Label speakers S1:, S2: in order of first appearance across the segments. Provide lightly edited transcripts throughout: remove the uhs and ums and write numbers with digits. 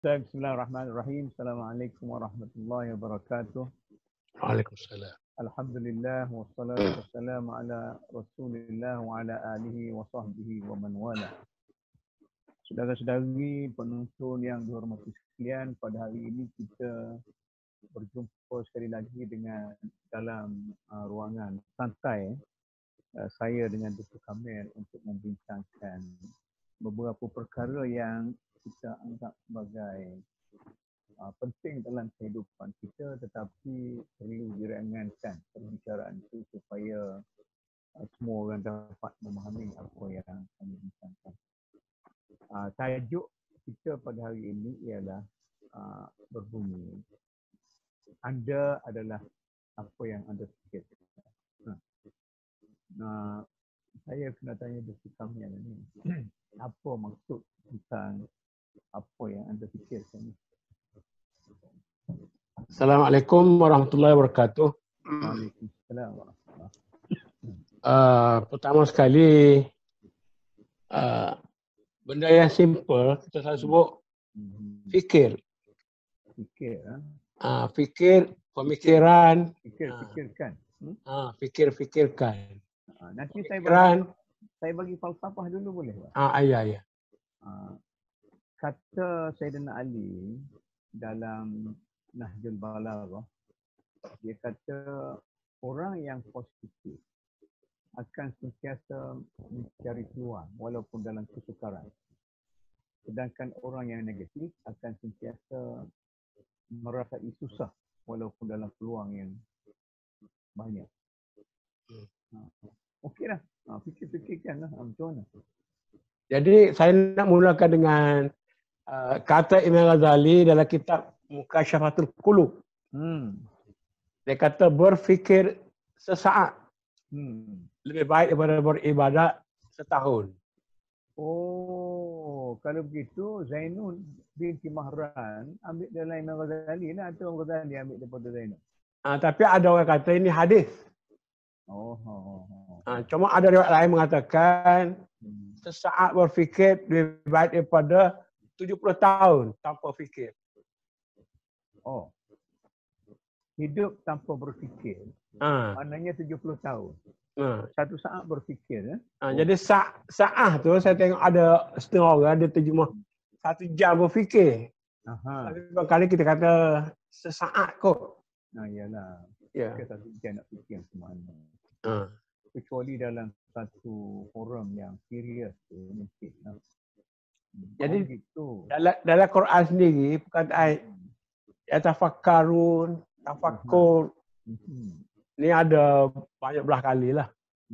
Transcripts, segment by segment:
S1: Bismillahirrahmanirrahim. Assalamualaikum warahmatullahi wabarakatuh.
S2: Waalaikumsalam.
S1: Alhamdulillah wassalatu wassalamu ala Rasulillah wa ala alihi wa sahbihi wa man wala. Saudara-saudari penonton yang dihormati sekalian, pada hari ini kita berjumpa sekali lagi dengan dalam ruangan santai saya dengan Dr. Kamil untuk membincangkan beberapa perkara yang kita anggap sebagai penting dalam kehidupan kita, tetapi perlu diringankan perbicaraan itu supaya semua orang dapat memahami apa yang kami bincangkan. Tajuk kita pada hari ini ialah berbunyi, Anda adalah apa yang Anda fikirkan. Saya kena tanya Dr. Kamil ni, apa maksud tentang apa yang Anda fikirkan?
S2: Assalamualaikum warahmatullahi wabarakatuh.
S1: Waalaikumsalam warahmatullahi
S2: wabarakatuh. Pertama sekali, benda yang simple kita selalu sebut fikir.
S1: Fikir,
S2: fikir, pemikiran.
S1: Fikirkan.
S2: Fikirkan.
S1: Nanti saya bagi falsafah dulu boleh, Pak?
S2: Ya.
S1: Kata Sayyidina Ali dalam Nahjul Balaghah, dia kata orang yang positif akan sentiasa mencari peluang walaupun dalam kesukaran. Sedangkan orang yang negatif akan sentiasa merasai susah walaupun dalam peluang yang banyak. Okeylah, fikir-fikirkanlah macam mana.
S2: Jadi saya nak mulakan dengan kata Imam Ghazali dalam kitab Mukasyafatul Qulub. Dia kata berfikir sesaat lebih baik daripada beribadat setahun.
S1: Oh, kalau begitu Zainul binti Mahran ambil dari Imam Ghazali lah, atau Ghazali ambil daripada Zainul?
S2: Tapi ada orang kata ini hadis. Cuma ada riwayat lain mengatakan sesaat berfikir lebih baik daripada 70 tahun tanpa fikir. Hidup tanpa berfikir. Maknanya 70 tahun. Satu saat berfikir. Jadi saat tu saya tengok ada setengah orang dia terjemah 1 jam berfikir. Tapi kali kita kata sesaat kot.
S1: Yalah.
S2: Ya.
S1: Kita 1 jam nak fikir macam mana. Kecuali dalam satu forum yang serius tu mungkin.
S2: Jadi dalam Quran sendiri perkataan yatafakkarun, tafakkur ni ada banyak belah kali lah.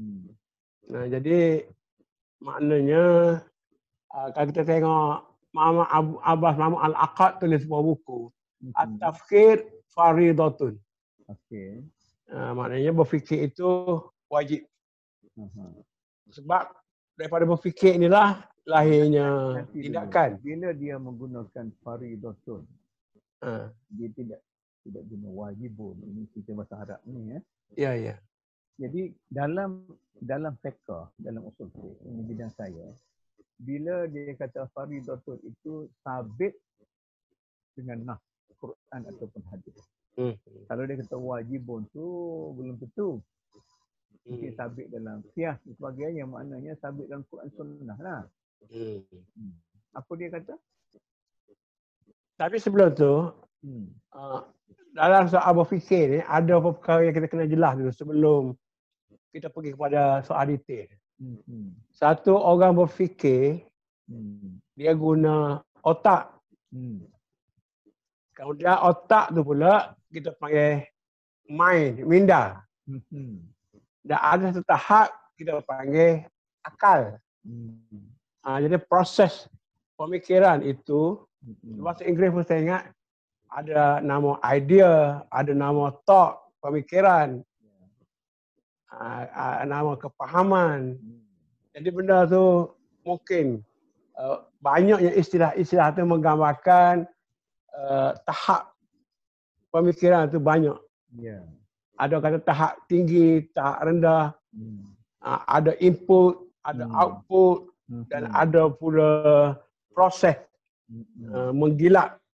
S2: Jadi maknanya kalau kita tengok Muhammad Abbas Mahmud Al-Aqad tulis sebuah buku At-Tafkir Faridatun. Maknanya berfikir itu wajib. Sebab daripada berfikir inilah lahirnya tindakan.
S1: Bila dia menggunakan faridatun, dia tidak guna wajibun. Ini kita bahasa Arab ni ya.
S2: Ya.
S1: Jadi dalam fiqh, dalam usul fiqh, ini bidang saya, bila dia kata faridatun itu sabit dengan nas Quran ataupun hadis. Kalau dia kata wajibun tu belum tentu. Mungkin sabit dalam qiyas dan sebagainya, maknanya sabit dalam Quran sunnah lah. Apa dia kata?
S2: Tapi sebelum tu, dalam soal berfikir ni, ada beberapa perkara yang kita kena jelas dulu sebelum kita pergi kepada soal detail. Satu, orang berfikir, dia guna otak. Kemudian otak tu pula kita panggil mind, minda. Dan ada satu tahap kita panggil akal. Jadi proses pemikiran itu, bahasa Inggeris pun saya ingat, ada nama idea, ada nama thought, pemikiran, nama kepahaman. Jadi benda tu mungkin banyaknya istilah-istilah tu menggambarkan tahap pemikiran tu banyak. Ada kata tahap tinggi, tahap rendah, ada input, ada output, dan ada pula proses menggilat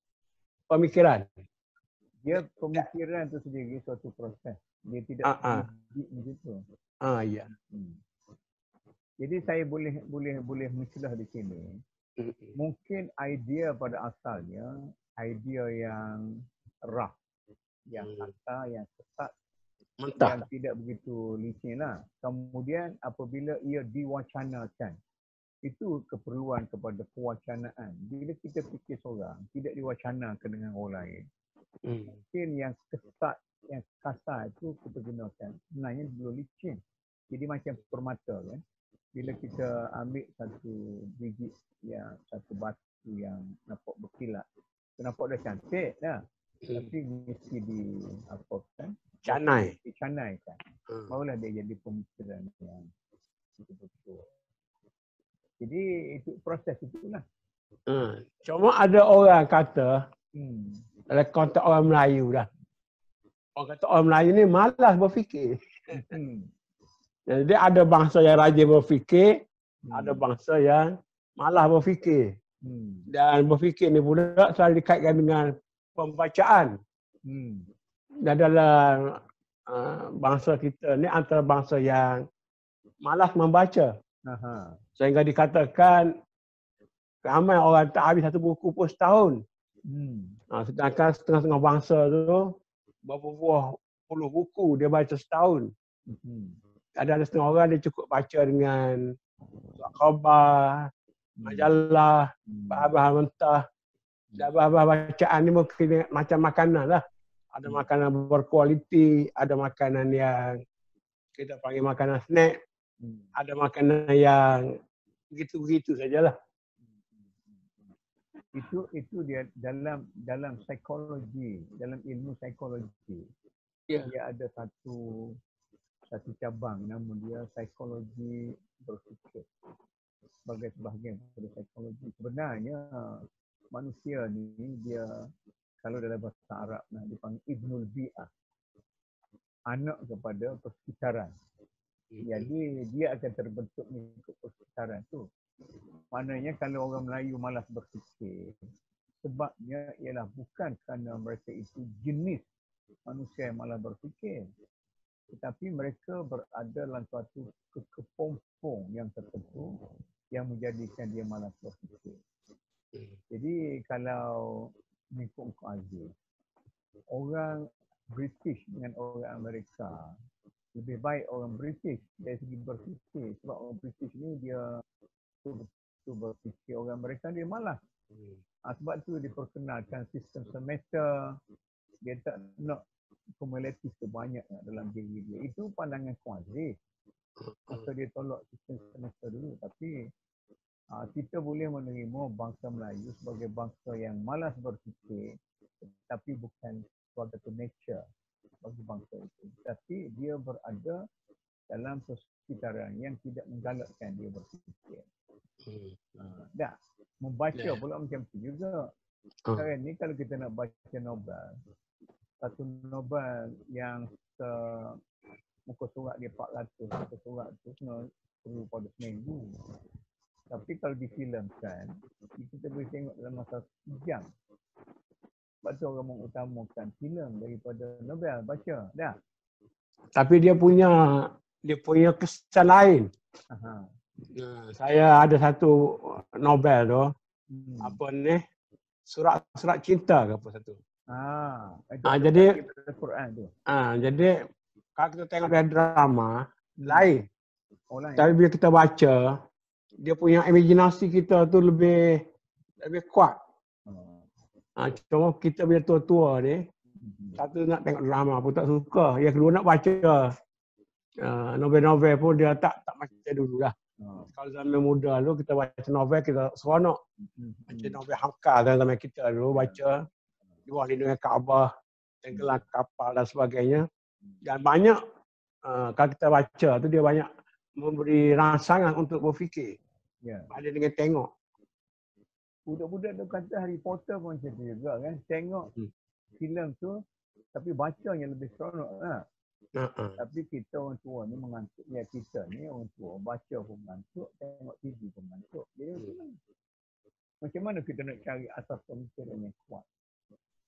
S2: pemikiran.
S1: Dia pemikiran tu sendiri suatu proses. Dia tidak didik begitu.
S2: Ya.
S1: Jadi saya boleh mencelah di sini. Mungkin idea pada asalnya idea yang rough, yang kasar, yang sesat, yang tidak begitu licin lah. Kemudian apabila ia diwacanakan, itu keperluan kepada pewacanaan. Bila kita fikir seorang, tidak diwacanakan dengan orang lain. Mungkin yang kesat, yang kasar itu kita gunakan. Sebenarnya belum licin. Jadi macam permata kan. Bila kita ambil satu biji, satu batu yang nampak berkilat. Nampak dah cantik dah. Tapi mesti dicanaikan. Barulah dia jadi pemikiran yang betul-betul. Jadi itu proses itulah.
S2: Cuma ada orang kata dalam konteks orang Melayu dah. Orang kata orang Melayu ni malas berfikir. Jadi ada bangsa yang rajin berfikir, ada bangsa yang malas berfikir. Dan berfikir ni pula selalu dikaitkan dengan pembacaan. Dan dalam bangsa kita ni antara bangsa yang malas membaca. Sehingga dikatakan ramai orang tak habis satu buku pun setahun. Sedangkan setengah-setengah bangsa tu berapa puluh buku dia baca setahun. Ada setengah orang dia cukup baca dengan khabar, majalah, bahan-bahan mentah. Dan bahan-bahan bacaan ni mungkin macam makanan lah. Ada makanan berkualiti, ada makanan yang kita panggil makanan snack, ada makanan yang begitu-begitu sajalah.
S1: Itu dia dalam psikologi, dalam ilmu psikologi. Dia ada satu cabang nama dia psikologi berfikir. Sebagai sebahagian dari psikologi. Sebenarnya manusia ni dia kalau dalam bahasa Arab dipanggil Ibnul Bi'ah. Anak kepada persekitaran. Jadi dia akan terbentuk mengikut persekitaran tu. Maknanya kalau orang Melayu malas berfikir, sebabnya ialah bukan kerana mereka itu jenis manusia yang malas berfikir, tetapi mereka berada dalam suatu kepompong yang tertentu yang menjadikan dia malas berfikir. Jadi kalau mengikut Aziz, orang British dengan orang Amerika, lebih baik orang British dari segi berfikir. Sebab orang British ni dia betul berfikir, orang Amerika dia malas. Sebab tu diperkenalkan sistem semester, dia tak nak kumulatif sebanyak dalam diri dia. Itu pandangan Aziz. Masa dia tolak sistem semester dulu. Tapi kita boleh menerima bangsa Melayu sebagai bangsa yang malas berfikir, tapi bukan suatu nature bagi bangsa itu. Tapi dia berada dalam persekitaran yang tidak menggalakkan dia berfikir. Membaca pula macam tu juga. Sekarang ni kalau kita nak baca novel, satu novel yang muka surat dia 400, muka surat tu perlu pada seminggu. Tapi kalau difilmkan, kita boleh tengok dalam masa sejam. Sebab tu orang mengutamakan filem daripada novel, baca. Dah.
S2: Tapi dia punya kesan lain. Saya ada satu novel tu, apa ni, surat cinta ke apa satu. Jadi
S1: Quran tu.
S2: Jadi kalau kita tengok dari drama lain. Tapi bila kita baca, dia punya imaginasi kita tu lebih kuat. Cuma kita bila tua-tua ni, satu nak tengok drama pun tak suka. Yang kedua nak baca novel-novel pun dia tak baca dulu lah. Kalau zaman muda dulu kita baca novel, kita seronok. Baca novel Hamka zaman kita dulu baca. Di bawah lindungan Kaabah, tenggelam kapal dan sebagainya. Dan banyak, kalau kita baca tu dia banyak memberi rangsangan untuk berfikir. Ada dengan tengok.
S1: Budak-budak tu kata Harry Potter pun macam tu juga kan. Tengok filem tu, tapi bacanya lebih seronok lah. Tapi kita orang tua ni mengantuk. Ya kita ni orang tua, baca pun mengantuk, tengok TV pun mengantuk. Jadi macam mana kita nak cari asas pemikiran yang kuat?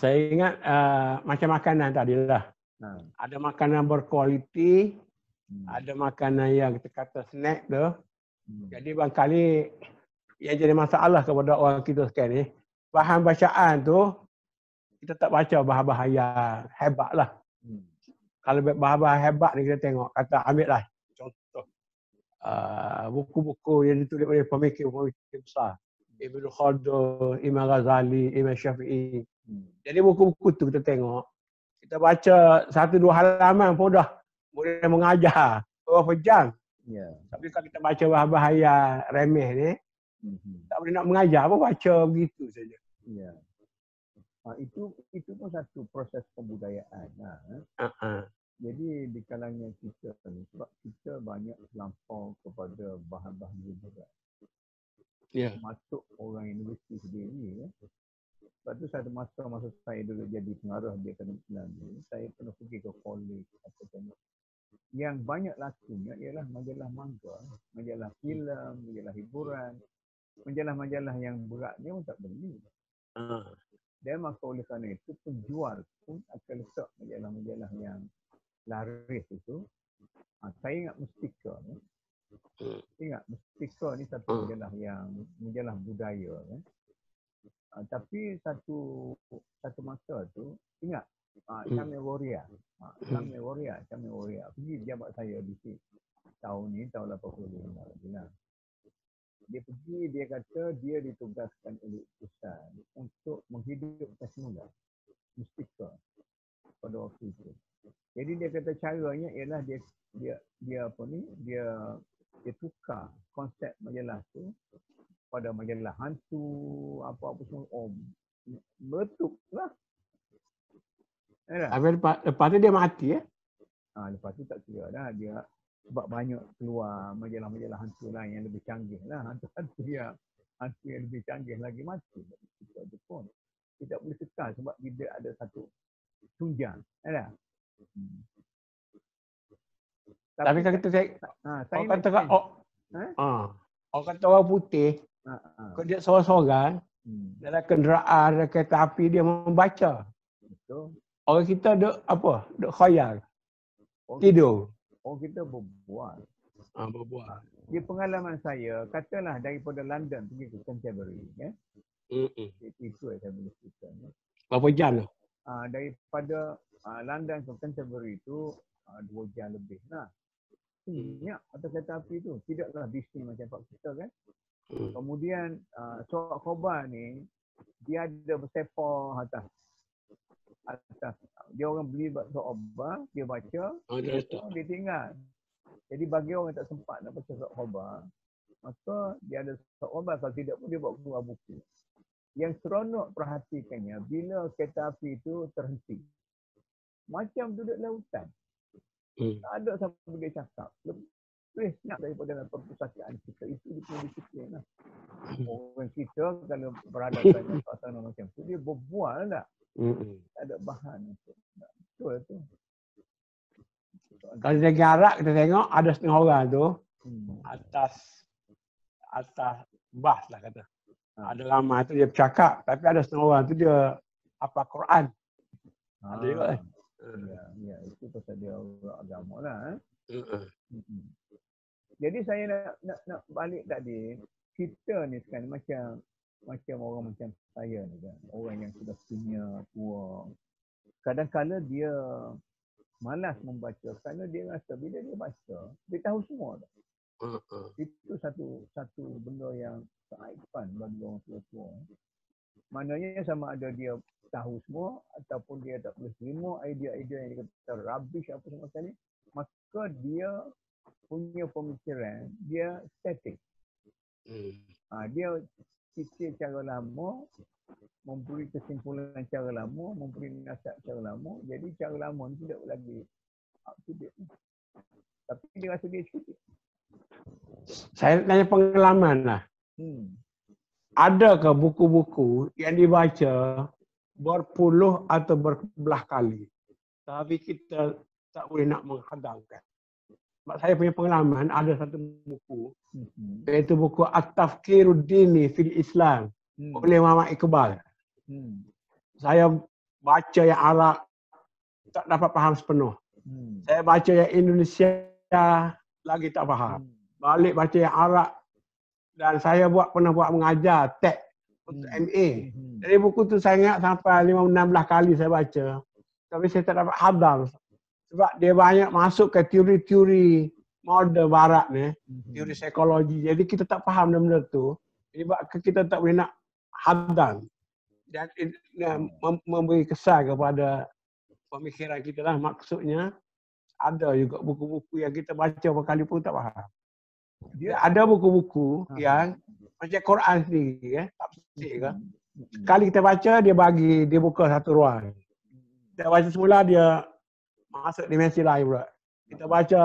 S2: Saya ingat macam makanan tadi lah. Ada makanan berkualiti, ada makanan yang kita kata snack tu. Jadi barangkali yang jadi masalah kepada orang kita sekarang ni, bahan bacaan tu kita tak baca bahan-bahan yang hebat lah. Kalau bahan-bahan hebat ni kita tengok, kata ambil lah contoh buku-buku yang ditulis oleh pemikir-pemikir besar. Ibn Khaldun, Imam Ghazali, Imam Syafi'i. Jadi buku-buku tu kita tengok, kita baca 1-2 halaman pun dah boleh mengajar berapa jam. Tapi kalau kita baca bahan-bahan yang remeh ni, tak boleh nak mengajar pun baca begitu saja.
S1: Itu pun satu proses pembudayaan. Jadi di kalangan kita ni, sebab kita banyak terlampau kepada bahan-bahan liberal. Masuk orang universiti sendiri. Sebab tu satu masa saya dulu jadi pengarah di Akademi Islam ni, saya pernah pergi ke college atau tengok. Yang banyak lakunya ialah majalah manga, majalah filem, majalah hiburan, majalah-majalah yang berat dia pun tak beli. Dan maka oleh kerana itu penjual pun akan letak majalah-majalah yang laris itu. Saya ingat Mustika ni. Ingat Mustika ni satu majalah budaya kan. Tapi satu masa tu ingat Syamil Warrior. Syamil Warrior. Pergi jabat saya di sini. Tahun 85. Dia pergi, dia kata dia ditugaskan oleh Ustaz untuk menghidupkan semula Mustika pada waktu itu. Jadi dia kata caranya ialah dia tukar konsep majalah tu pada majalah hantu, apa-apa semua. Betul lah.
S2: Lepas tu dia mati
S1: Lepas tu tak kira dah. Dia sebab banyak keluar majalah-majalah hantu lain yang lebih canggih lah. Hantu yang lebih canggih lagi mati. Itu pun tidak boleh kekal sebab dia ada satu tunjang.
S2: Tapi kalau kita orang kata orang putih, kalau dia seorang-seorang, dalam kenderaan, dalam kereta api, dia membaca.
S1: Betul.
S2: Orang kita duk khayal. Tidur.
S1: Orang kita berbual.
S2: Berbual.
S1: Di pengalaman saya, katalah daripada London pergi ke Canterbury. Itu yang saya boleh cerita.
S2: Berapa jam tu?
S1: Daripada London ke Canterbury itu 2 jam lebih lah. Minyak atau kereta api tu tidaklah bising macam Pak kita kan. Kemudian Soak Khobar ni dia ada bersepah atas. Dia orang beli Soak Khobar, dia baca, dia tinggal. Jadi bagi orang tak sempat nak baca Soak Khobar, maka dia ada Soak Khobar, kalau tidak pun dia bawa keluar buku. Yang seronok perhatikannya bila kereta api itu terhenti. Macam duduk lautan. Tak ada siapa dia cakap. Lebih nak daripada perpustakaan kita. Itu dia punya disiplin lah. Orang kita kalau berhadapan dengan suasana macam tu, dia berbual tak? Tak ada bahan. Betul tu.
S2: Kalau di negara kita tengok ada setengah orang tu atas bas lah kata. Ada ramai tu dia bercakap, tapi ada setengah orang tu dia hafal Quran. Ada juga kan?
S1: Ya, itu pasal dia orang agama lah. Jadi saya nak balik tadi, kita ni sekarang macam orang macam saya ni kan, orang yang sudah senior, tua. Kadang-kadang dia malas membaca kerana dia rasa bila dia baca, dia tahu semua dah. Itu satu benda yang keaiban bagi orang tua-tua. Maknanya sama ada dia tahu semua ataupun dia tak boleh terima idea-idea yang dikata rubbish apa semua sekali, maka dia punya pemikiran dia static. Dia fikir cara lama, memberi kesimpulan cara lama, memberi nasihat cara lama, jadi cara lama ni tidak lagi up to date. Tapi dia rasa dia cukup.
S2: Saya tanya pengalaman lah. Adakah buku-buku yang dibaca berpuluh atau berbelah kali, tapi kita tak boleh nak menghadangkan? Sebab saya punya pengalaman, ada satu buku, iaitu buku At-Tafkiruddini fil Islam oleh Muhammad Iqbal. Saya baca yang Arab tak dapat faham sepenuh. Saya baca yang Indonesia lagi tak faham. Balik baca yang Arab dan saya pernah buat mengajar teks untuk MA. Jadi buku tu saya ingat sampai 15-16 kali saya baca. Tapi saya tak dapat hafal. Sebab dia banyak masuk ke teori-teori modern barat ni, teori psikologi. Jadi kita tak faham benda tu. Jadi kita tak boleh nak hafal. Dan memberi kesan kepada pemikiran kita lah. Maksudnya ada juga buku-buku yang kita baca berkali pun tak faham. Dia ada buku-buku yang macam Quran sendiri, tafsir ke. Sekali kita baca, dia buka satu ruang. Kita baca semula, dia masuk dimensi lain pula. Kita baca.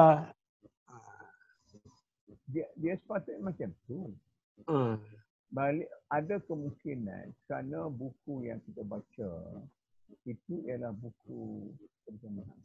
S1: Dia sepatutnya macam tu. Balik ada kemungkinan kerana buku yang kita baca itu ialah buku terjemahan.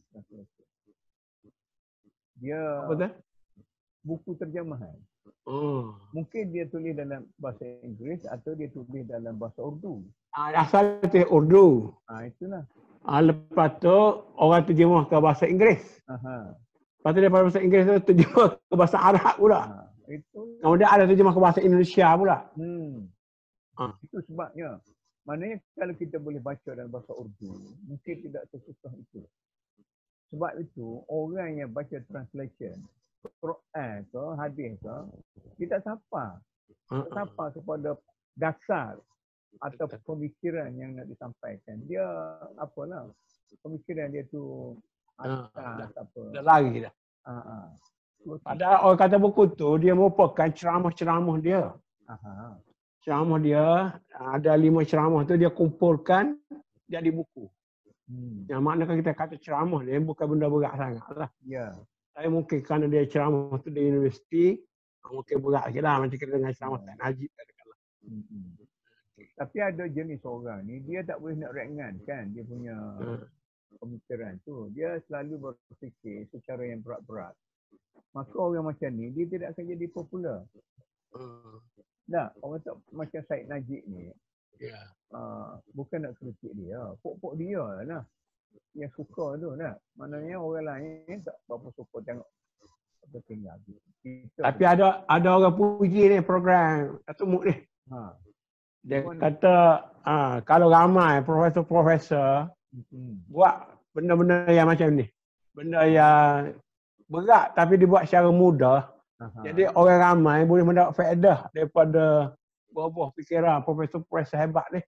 S1: Dia buku terjemahan. Mungkin dia tulis dalam bahasa Inggeris atau dia tulis dalam bahasa Urdu.
S2: Asal itu Urdu.
S1: Itulah.
S2: Lepas tu orang terjemah ke bahasa Inggeris. Lepas tu daripada bahasa Inggeris tu terjemah ke bahasa Arab pula. Kemudian ada terjemah ke bahasa Indonesia pula.
S1: Itu sebabnya. Maknanya kalau kita boleh baca dalam bahasa Urdu, mungkin tidak sesusah itu. Sebab itu orang yang baca translation Quran ke hadis ke, dia tak sapa. Tak sapa kepada dasar atau pemikiran yang nak disampaikan. Dia apalah, pemikiran dia tu atas apa.
S2: Dah lari dah. Padahal orang kata buku tu dia merupakan ceramah-ceramah dia. Ceramah dia, ada 5 ceramah tu dia kumpulkan jadi buku. Yang maknanya kita kata ceramah dia bukan benda berat sangat lah.
S1: Ya.
S2: Saya mungkin kerana dia ceramah tu di universiti, mungkin berat lagi lah macam kita dengan ceramah tak Najib katakanlah.
S1: Tapi ada jenis orang ni, dia tak boleh nak ringan kan dia punya pemikiran tu. Dia selalu berfikir secara yang berat-berat. Maka orang macam ni, dia tidak akan jadi popular. Tak, orang tak macam Syed Najib ni. Bukan nak kritik dia, pok-pok dia lah. Yang suka tu lah. Maknanya orang lain tak berapa suka tengok apa tinggal.
S2: Tapi ada orang puji ni program Datuk Muk ni. Dia kata kalau ramai profesor-profesor buat benda-benda yang macam ni. Benda yang berat tapi dibuat secara mudah. Jadi orang ramai boleh mendapat faedah daripada buah-buah fikiran profesor-profesor hebat ni.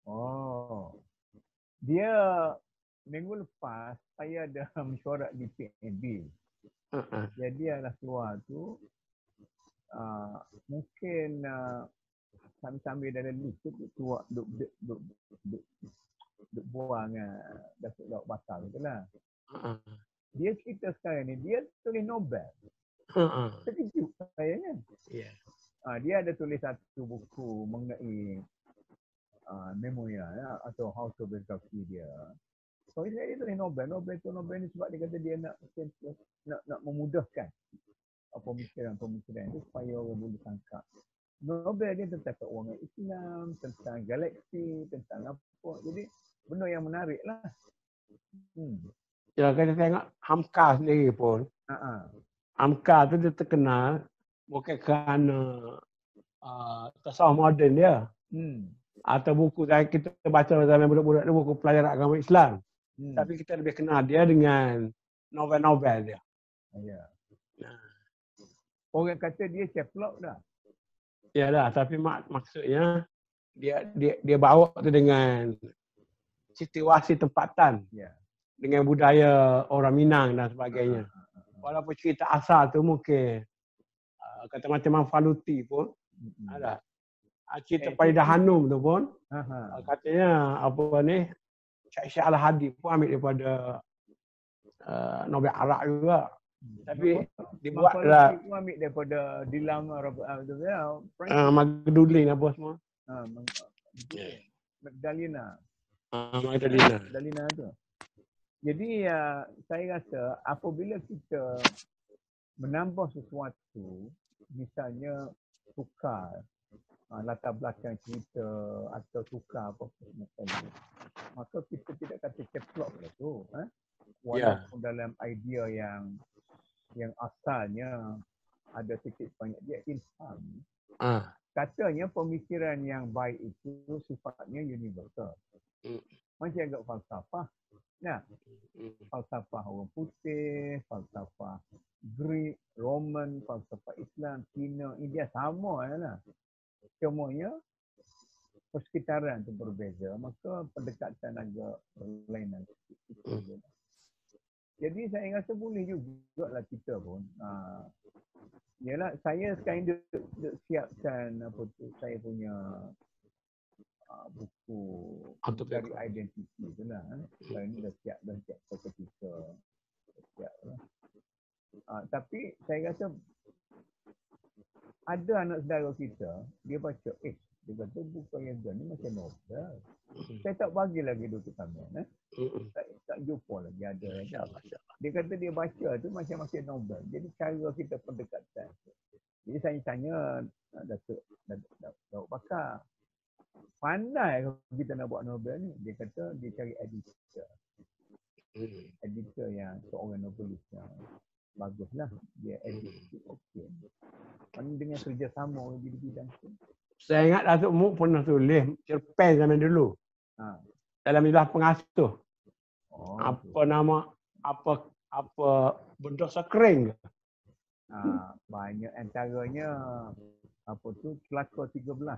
S1: Dia minggu lepas saya ada mesyuarat di PNB. Jadi adalah keluar tu mungkin sambil dalam lift tu duk buang Datuk Laut Batal tu lah. Dia cerita sekarang ni dia tulis Nobel. Terkejut saya kan. Dia ada tulis satu buku mengenai memoir atau autobiografi dia. So dia tulis Nobel ni sebab dia kata dia nak memudahkan pemikiran itu supaya orang boleh tangkap. Nobel dia tentang keuangan Islam, tentang galaksi, tentang apa. Jadi benda yang menarik lah.
S2: Ya, kita tengok Hamka sendiri pun. Hamka tu dia terkenal bukan kerana tasawuf moden dia. Atau buku yang kita baca zaman budak-budak ni buku pelajaran agama Islam. Tapi kita lebih kenal dia dengan novel-novel dia.
S1: Orang kata dia ceplok dah.
S2: Ya dah, tapi maksudnya dia bawa tu dengan situasi tempatan. Dengan budaya orang Minang dan sebagainya. Walaupun cerita asal tu mungkin kata macam Faluti pun ada. Cerita Faridah Hanum tu pun katanya apa ni Syekh Al-Hadi pun ambil daripada novel Arab juga. Tapi dibuatlah
S1: ambil daripada Dilam
S2: Magdulin apa semua.
S1: Magdalena.
S2: Magdalena
S1: tu. Jadi saya rasa apabila kita menambah sesuatu, misalnya tukar latar belakang cerita atau tukar apa semacam itu, maka kita tidak kata caplok lah tu. Walaupun dalam idea yang asalnya ada sikit banyak dia ilham. Katanya pemikiran yang baik itu sifatnya universal. Macam agak falsafah. Nah, falsafah orang putih, falsafah Greek, Roman, falsafah Islam, Cina, India sama lah. Semuanya persekitaran itu berbeza, maka pendekatan agak berlainan. Jadi saya rasa boleh juga lah kita pun. Yalah, saya sekarang duk siapkan apa tu, saya punya buku dari identiti tu lah. Sekarang ni dah siap ketika siap lah. Tapi saya rasa ada anak saudara kita, dia baca, dia kata buku yang ni macam novel. Saya tak bagi lagi duduk kami. Tak jumpa lagi ada. Dia kata dia baca tu macam-macam novel. Jadi cara kita pendekatan. Jadi saya tanya Datuk Bakar, pandai kalau kita nak buat novel ni. Dia kata dia cari editor. Editor yang seorang novelis yang baguslah. Dia edit okey. Dengan kerjasama di bidang tu.
S2: Saya ingat Datuk Muk pernah tulis cerpen zaman dulu. Dalam istilah pengasuh. Apa nama, apa berdosa kering.
S1: Banyak antaranya apa tu Kelakar 13.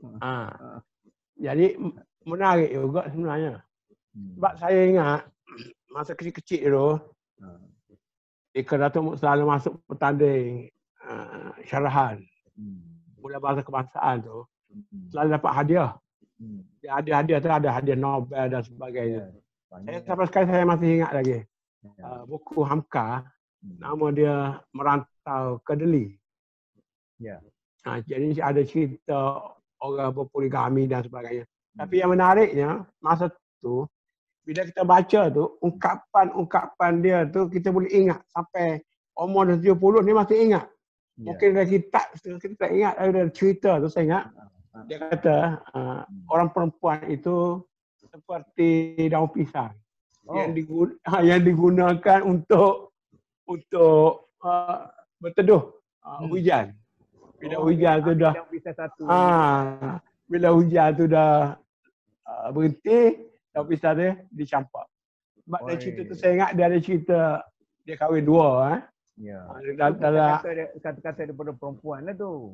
S2: Jadi menarik juga sebenarnya. Sebab saya ingat masa kecil-kecil dulu, Ika Datuk Muk selalu masuk petanding syarahan. Bulan bahasa kebangsaan tu selalu dapat hadiah. Hadiah tu ada hadiah Nobel dan sebagainya. Saya sampai sekarang saya masih ingat lagi. Buku Hamka, nama dia Merantau ke Delhi. Jadi ada cerita orang berpoligami dan sebagainya. Tapi yang menariknya masa tu bila kita baca tu ungkapan dia tu kita boleh ingat sampai umur 70 ni masih ingat. Mungkin dari kitab kita tak ingat, dari cerita tu saya ingat. Dia kata orang perempuan itu seperti daun pisang yang digunakan untuk berteduh hujan. Bila hujan tu dah bila hujan tu dah berhenti, daun pisang dia dicampak. Sebab dari cerita tu saya ingat dia ada cerita dia kahwin dua.
S1: Kata-kata daripada perempuan lah tu.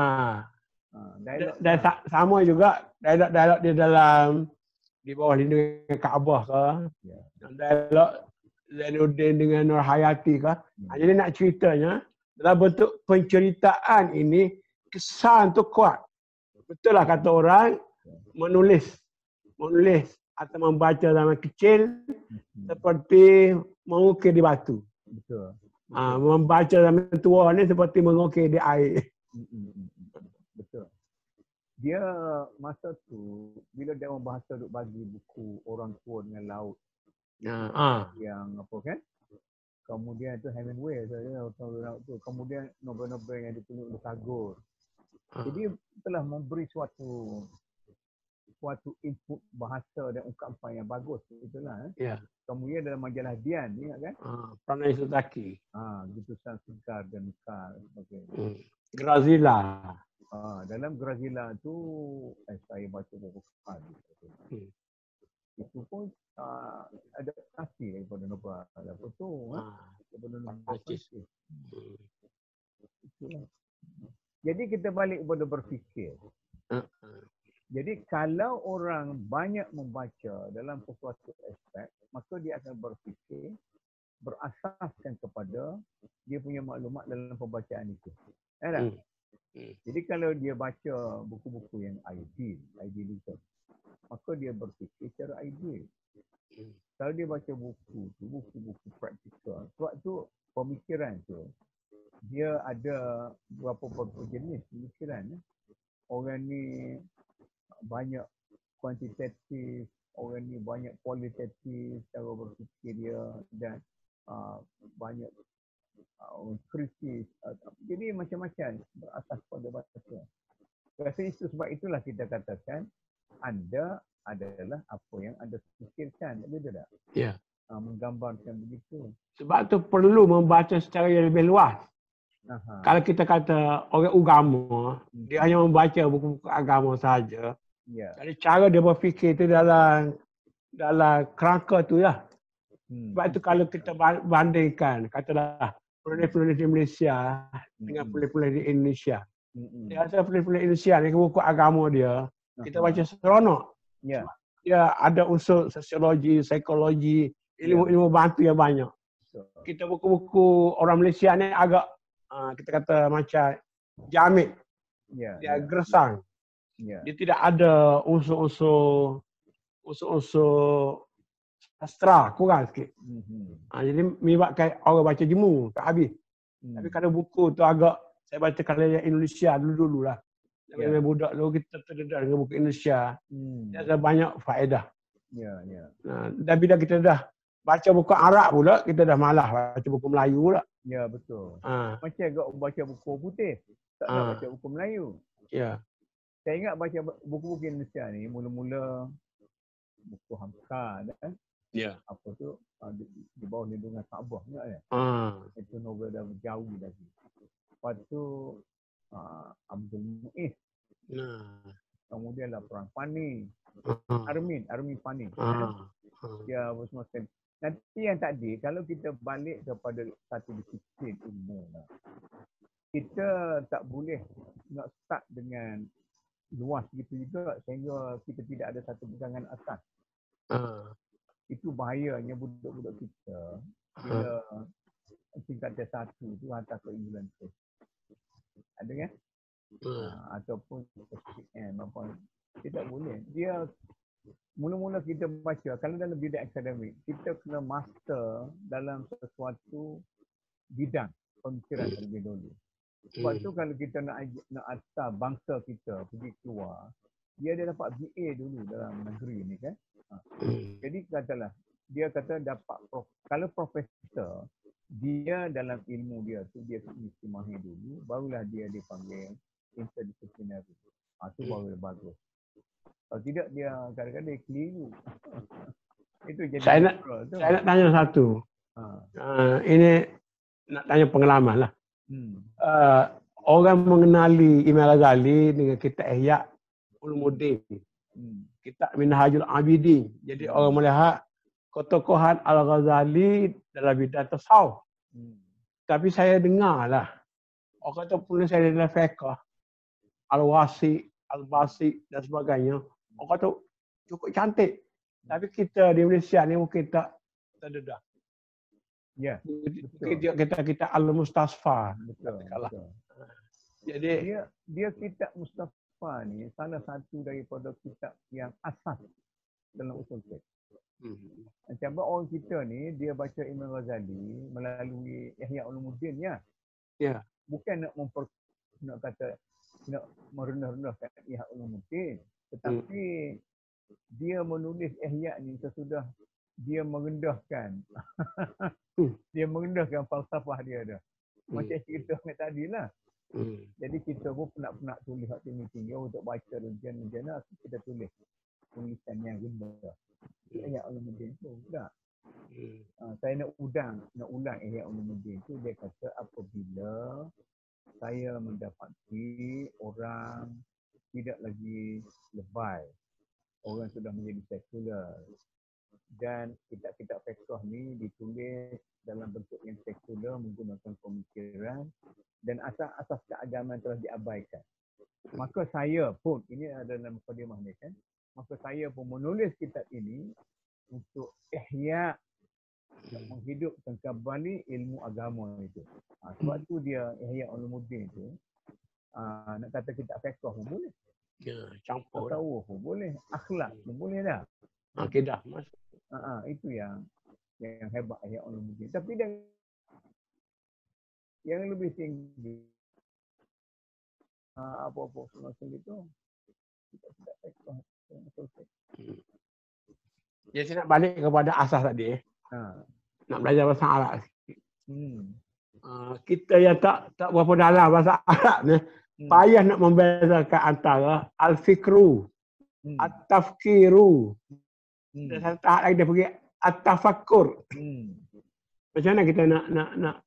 S2: Dan sama juga dialog dia dalam di bawah lindungan Kaabah ke. Dialog Zainuddin dengan Nur Hayati ke. Jadi nak ceritanya dalam bentuk penceritaan ini kesan tu kuat. Betul lah kata orang menulis atau membaca zaman kecil seperti mengukir di batu.
S1: Betul.
S2: Membaca zaman tua ni seperti mengukir di air.
S1: Betul. Dia masa tu bila dia membahasa duk bagi buku Orang Tua dengan Laut. Yang apa kan? Kemudian itu Hemingway saja tu. Kemudian novel-novel yang ditulis oleh Tagore. Jadi telah memberi suatu input bahasa dan ungkapan yang bagus, itulah. Kemudian dalam majalah Dian, ingat kan?
S2: Pranay Sutaki.
S1: Gutusan Segar dan Mekar.
S2: Grazila.
S1: Dalam Grazila tu saya baca beberapa kali. Itu pun adaptasi daripada novel apa tu. Daripada novel. Jadi kita balik kepada berfikir. Jadi kalau orang banyak membaca dalam sesuatu aspek, maka dia akan berfikir berasaskan kepada dia punya maklumat dalam pembacaan itu. Jadi kalau dia baca buku-buku yang idealism, maka dia berfikir secara ideal. Kalau dia baca buku-buku praktikal, sebab tu pemikiran tu dia ada beberapa jenis pemikiran. Orang ni banyak kuantitatif, orang ni banyak kualitatif cara berfikir dia, dan banyak kritis. Jadi macam-macam berasas pada bahasa. Rasa itu sebab itulah kita katakan anda adalah apa yang anda fikirkan, betul tak?
S2: Ya.
S1: Menggambarkan begitu.
S2: Sebab tu perlu membaca secara yang lebih luas.
S1: Aha.
S2: Kalau kita kata orang agama, dia hanya membaca buku-buku agama saja.
S1: Ya.
S2: Jadi cara dia berfikir itu dalam kerangka tu lah. Sebab itu kalau kita bandingkan, katalah penulis-penulis di Malaysia dengan penulis-penulis di Indonesia. Dia rasa penulis-penulis Indonesia ni buku agama dia, kita baca seronok.
S1: Ya.
S2: Dia ada unsur sosiologi, psikologi, ilmu-ilmu bantu yang banyak. Kita buku-buku orang Malaysia ni agak kita kata macam jamik. Dia gersang. Dia tidak ada unsur-unsur sastra, kurang sikit. Jadi menyebabkan orang baca jemu, tak habis. Tapi kalau buku tu agak, saya baca kalau yang Indonesia dulu-dulu lah. Memang budak dulu kita terdedah dengan buku Indonesia. Dia ada banyak faedah. Dan bila kita dah baca buku Arab pula, kita dah malas baca buku Melayu pula.
S1: Ya, betul. Macam agak baca buku putih, tak nak baca buku Melayu.
S2: Ya.
S1: Saya ingat baca buku-buku Indonesia ni, mula-mula buku Hamka kan?
S2: Ya.
S1: Apa tu? Di bawah lindungan Kaabah ingat kan? Itu novel dah jauh lagi. Lepas tu Abdul Muiz. Kemudian lah Perang Fani. Armin Fani. Ya, semua sekali. Nanti yang tadi, kalau kita balik kepada satu disiplin ilmu, kita tak boleh nak start dengan luas gitu juga sehingga kita tidak ada satu pegangan asas. Itu bahayanya budak-budak kita bila tingkatan satu tu hantar ke England tu. Ada kan? Ataupun SPM apa. Tidak boleh. Dia mula-mula kita baca, kalau dalam bidang akademik, kita kena master dalam sesuatu bidang pemikiran terlebih dahulu. Sebab tu kalau kita nak hantar bangsa kita pergi keluar, dia ada dapat BA dulu dalam negeri ni kan. Jadi katalah, dia kata dapat kalau profesor, dia dalam ilmu dia tu, dia mesti mahir dulu, barulah dia dipanggil interdisciplinary. Itu baru bagus. Kalau tidak, dia kadang-kadang dia keliru. Itu jadi
S2: saya nak tanya satu. Ini nak tanya pengalaman lah. Orang mengenali Imam Ghazali dengan kitab Ihya Ulumuddin, kitab Minhajul Abidin. Jadi orang melihat ketokohan Al-Ghazali dalam bidang tasawuf. Tapi saya dengar lah, orang kata penulis saya dalam fiqh, Al-Wasi, Al-Basi dan sebagainya, orang kata cukup cantik. Tapi kita di Malaysia ni mungkin tak terdedah.
S1: Ya.
S2: Kita Al-Mustasfa.
S1: Betul.
S2: Jadi
S1: dia kitab Mustafa ni salah satu daripada kitab yang asas dalam usul fiqh. Macam orang kita ni dia baca Imam Ghazali melalui Ihya Ulumuddin ya.
S2: Ya.
S1: Bukan nak kata nak merendah-rendahkan Ihya Ulumuddin, tetapi dia menulis Ihya ni sesudah dia merendahkan dia merendahkan falsafah dia dah. Macam cerita tadi lah. Jadi kita pun nak tulis hak tinggi-tinggi untuk baca ujian-ujian lah, kita tulis tulisan yang rendah. Ihya Ulumuddin tu tak. Saya nak ulang Ihya Ulumuddin tu, dia kata apabila saya mendapati orang tidak lagi lebay, orang sudah menjadi sekular, dan kitab-kitab fiqh ni ditulis dalam bentuk yang sekular menggunakan pemikiran dan asas-asas keagamaan telah diabaikan. Maka saya pun, ini adalah mukadimah ni kan, maka saya pun menulis kitab ini untuk ihya, menghidupkan kembali ilmu agama itu. Sebab tu dia Ihya Ulumuddin tu, nak kata kitab fiqh pun boleh.
S2: Ya, campur.
S1: Tasawuf pun boleh, akhlak pun boleh dah.
S2: Akidah masuk.
S1: Itu yang hebat Ihya Ulumuddin. Tapi yang lebih tinggi apa-apa semacam itu, kita tidak fiqh.
S2: Jadi saya nak balik kepada asas tadi. Nak belajar bahasa Arab sikit. Kita yang tak berapa dalam bahasa Arab ni, payah nak membezakan antara al-fikru, at-tafkiru. Dan satu tahap lagi dia pergi at-tafakkur. Macam mana kita nak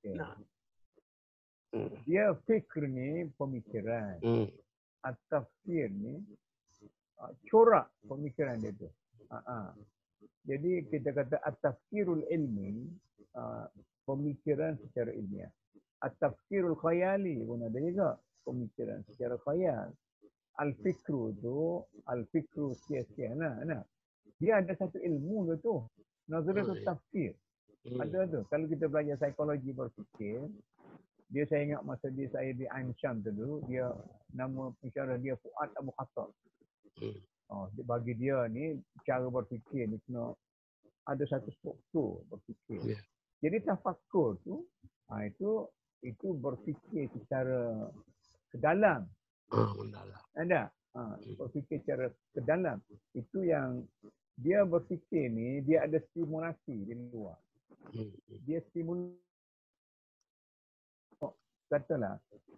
S1: Dia fikr ni pemikiran. At-tafkir ni corak pemikiran dia tu. Jadi kita kata at-tafkirul ilmi, pemikiran secara ilmiah. At-tafkirul khayali pun ada juga, pemikiran secara khayal. Al-fikru tu, al-fikru sia-sia nah. Dia ada satu ilmu tu, nazaratul tafkir. Ada tu. Kalau kita belajar psikologi berfikir, dia saya ingat masa saya di Ain Syam dulu, dia nama pensyarah dia Fuad Abu Khattab. Bagi dia ni cara berfikir ni kena ada satu struktur berfikir. Jadi tafakkur tu itu berfikir secara ke dalam. Ada berfikir secara ke dalam. Itu yang dia berfikir ni, dia ada stimulasi di luar. Dia stimulasi, katalah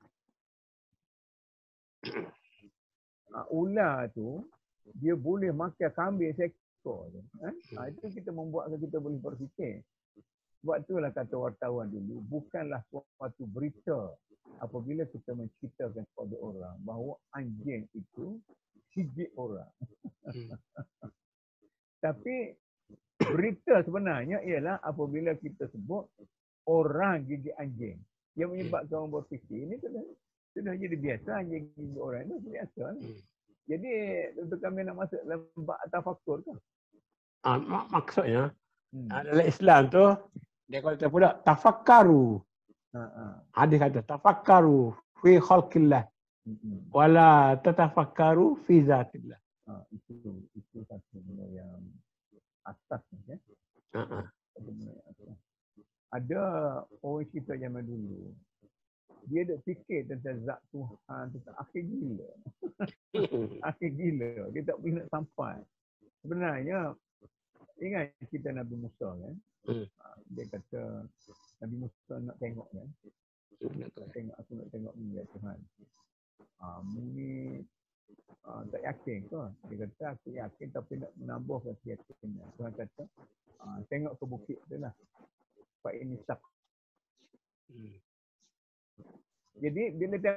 S1: ular tu dia boleh makan kambing seekor tu. Itu kita membuatkan kita boleh berfikir. Sebab itulah kata wartawan dulu, bukanlah suatu berita apabila kita menceritakan kepada orang bahawa anjing itu gigit orang. Tapi berita sebenarnya ialah apabila kita sebut orang gigit anjing. Yang menyebabkan orang berfikir ini sudah jadi biasa, anjing gigit orang itu biasa. Jadi untuk kami nak masuk dalam bab tafakkur tu.
S2: Maksudnya dalam Islam tu dia kata pula tafakkaru. Ada kata tafakkaru fi khalqillah wala tatafakkaru fi zatillah.
S1: Itu satu benda yang atas ya. Ada orang kita zaman dulu, dia ada fikir tentang zat Tuhan, tentang akhir gila. Akhir gila, dia tak boleh nak sampai. Sebenarnya, ingat cerita Nabi Musa kan? Dia kata, Nabi Musa nak tengok kan? Aku nak tengok ni ya Tuhan. Ni tak yakin ke? Dia kata, aku yakin tapi nak menambahkan keyakinan. Tuhan kata, tengok ke bukit tu lah. Pak ini sak. Jadi bila dia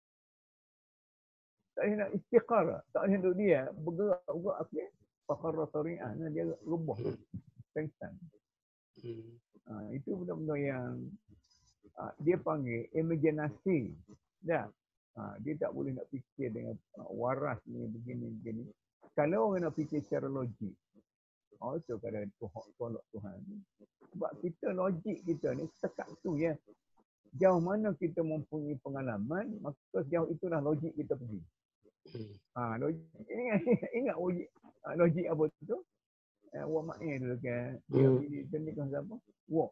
S1: tak nak istiqarah, tak nak dia bergerak okey, faqarra sari'an, dia roboh. Pengsan. Itu benda-benda yang dia panggil imaginasi. Dah. Dia tak boleh nak fikir dengan waras ni begini. Kalau orang nak fikir secara logik, itu kadang tolak Tuhan. Sebab kita logik kita ni sekat tu ya. Jauh mana kita mempunyai pengalaman, maka sejauh itulah logik kita pergi. Logik. Ingat logik apa tu? Wak Ma'in dulu kan. Dia nikah siapa? Wak.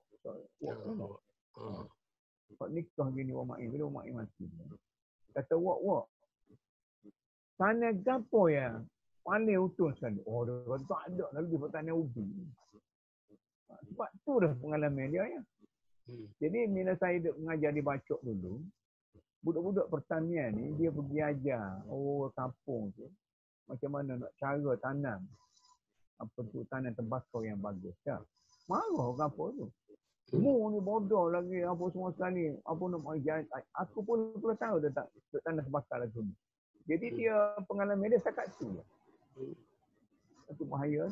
S1: Wak nikah gini Wak Ma'in. Bila Wak Ma'in mati. Kata Wak. Tanah gapo ya? Paling utuh sekali. Dia tak ada lagi pertanian ubi. Sebab tu dah pengalaman dia ya. Jadi bila saya mengajar di Bacok dulu, budak-budak pertanian ni dia pergi ajar kampung tu macam mana nak cara tanam tanam tembakau yang bagus ya. Marah kampung tu. Mu ni bodoh lagi apa semua sekali. Apa nak ajar, aku pun tahu tentang tanam tembakau lagu ni. Jadi dia pengalaman dia setakat tu. Itu bahaya.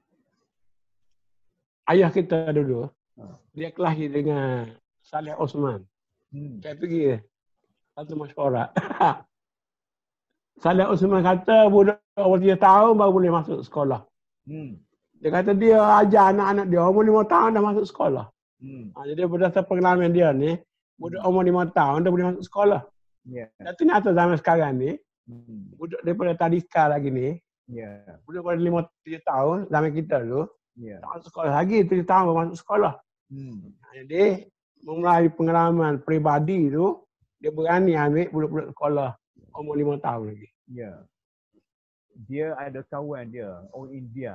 S2: Ayah kita dulu, dia kelahi dengan Saleh Osman. Saya pergi satu masyarakat. Saleh Osman kata budak umur 3 tahun baru boleh masuk sekolah. Dia kata dia ajar anak-anak dia umur 5 tahun dah masuk sekolah. Jadi berdasarkan pengalaman dia ni, budak umur 5 tahun dah boleh masuk sekolah. Dan ternyata zaman sekarang ni, budak daripada tadika lagi ni, budak pada 5-3 tahun, zaman kita dulu, tak masuk sekolah lagi, 7 tahun baru masuk sekolah. Jadi, melalui pengalaman peribadi tu, dia berani ambil budak-budak sekolah umur 5 tahun lagi.
S1: Dia ada kawan dia, orang India.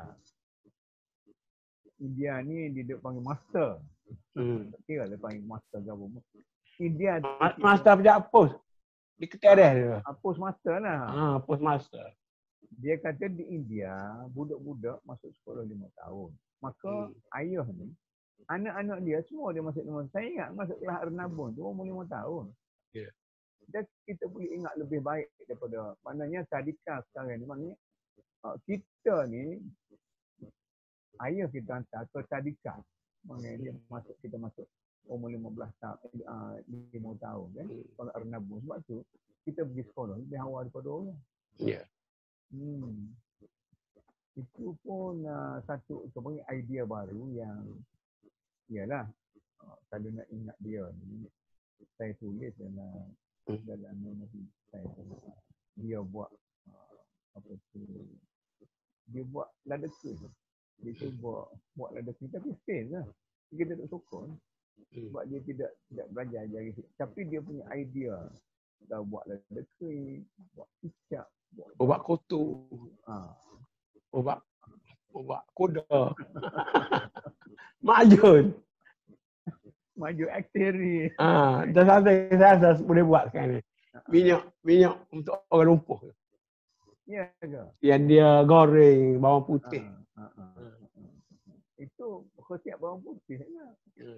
S1: India ni dia panggil master. Kira dia panggil master government. India
S2: master pejabat pos. Di ketereh dia.
S1: Postmaster lah.
S2: Postmaster.
S1: Dia kata di India, budak-budak masuk sekolah 5 tahun. Maka ayah ni, anak-anak dia semua dia masuk 5 tahun. Saya ingat masuk kelas Arnabun tu umur 5 tahun.
S2: Yeah.
S1: Dan kita boleh ingat lebih baik daripada, maknanya tadika sekarang ni, maknanya kita ni, ayah kita hantar ke tadika. Maknanya dia kita masuk umur 15 tahun, 5 tahun kan. Sekolah Arnabun. Sebab tu, kita pergi sekolah lebih awal daripada orang.
S2: Ya.
S1: Itu pun satu idea baru yang ialah kalau nak ingat dia ni saya tulis dalam memory saya. Dia buat apa tu, dia buat ladakui. Dia cuba buat ladakui tapi fail lah. Kita tak sokong sebab dia tidak belajar dari situ. Tapi dia punya idea dah buat ladakui, buat cicak,
S2: Ubat kutu. Ubat kuda. Maju
S1: akteri.
S2: Dan saya boleh buat sekarang ni. Minyak untuk orang lumpuh.
S1: Ya ke?
S2: Yang dia goreng bawang putih.
S1: Itu khasiat bawang putih lah.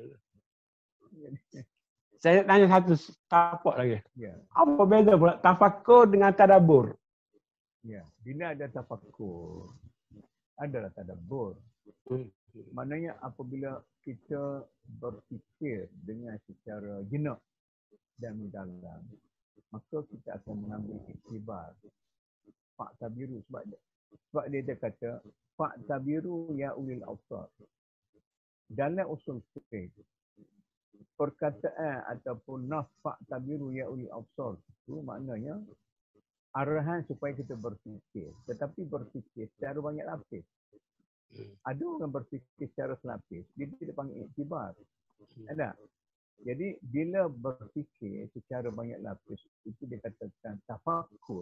S2: Saya tanya satu tapak lagi. Apa beza pula tafakur dengan tadabbur?
S1: Ya, bila ada tafakur, adalah tadabbur. Maknanya apabila kita berfikir dengan secara jenak dan mendalam, maka kita akan mengambil iktibar fakta biru. Sebab dia kata fakta biru ya ulil absar. Dalam usul fiqh, perkataan ataupun nas fakta biru ya ulil absar itu maknanya arahan supaya kita berfikir, tetapi berfikir secara banyak lapis. Ada orang berfikir secara selapis, dia tidak panggil iktibar. Ada. Jadi bila berfikir secara banyak lapis, itu dikatakan tafakkur.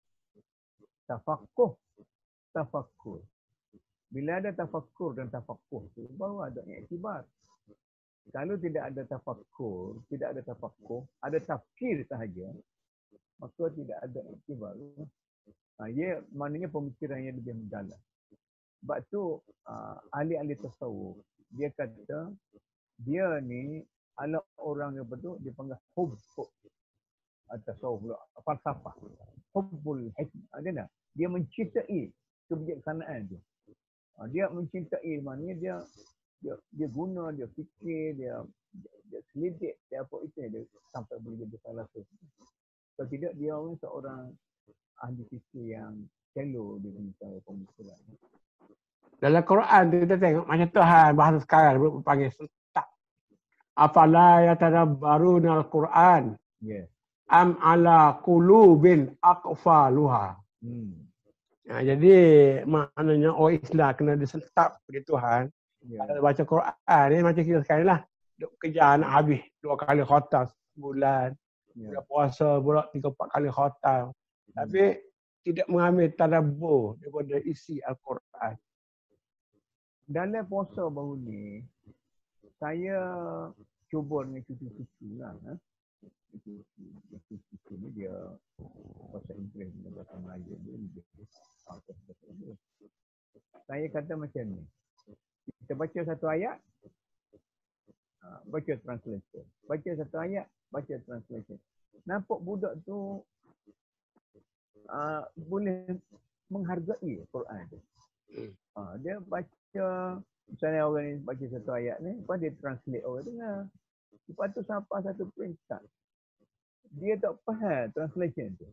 S1: Tafakkur. Bila ada tafakkur dan tafakkuh itu, baru ada iktibar. Kalau tidak ada tafakkur, tidak ada tafakkuh, ada tafkir sahaja, maka tidak ada iktibar. Ia maknanya pemikiran yang lebih mendalam. Sebab tu ahli-ahli tasawuf dia kata dia ni ala orang yang betul dipanggil hubb tasawuf, falsafah. Hubbul hikmah. Ada tak? Dia mencintai kebijaksanaan tu. Dia mencintai maknanya dia guna, dia fikir, dia selidik, dia apa itu dia sampai boleh jadi falsafah. Kalau tidak dia orang seorang ahli fikir yang shallow dia punya pemikiran.
S2: Dalam Quran kita tengok macam Tuhan bahasa sekarang panggil sentak. Afala yatadabbaruna al-Quran. Am ala qulubin aqfaluha. Jadi maknanya orang Islam kena disentak oleh Tuhan. Kalau baca Quran ni macam kita sekarang lah. Duk kerja nak habis 2 kali khatam sebulan. Dah puasa pula 3-4 kali khatam. Tapi tidak mengambil tadabbur daripada isi Al-Quran.
S1: Dalam puasa baru ni, saya cuba dengan cucu-cucu lah. Cucu-cucu ni dia bahasa Inggeris dan bahasa Melayu. Saya kata macam ni. Kita baca satu ayat, baca translation. Baca satu ayat, baca translation. Nampak budak tu boleh menghargai Quran tu. Dia baca, misalnya orang ni baca satu ayat ni, lepas dia translate orang dengar. Lepas tu sampai satu peringkat. Dia tak faham translation tu.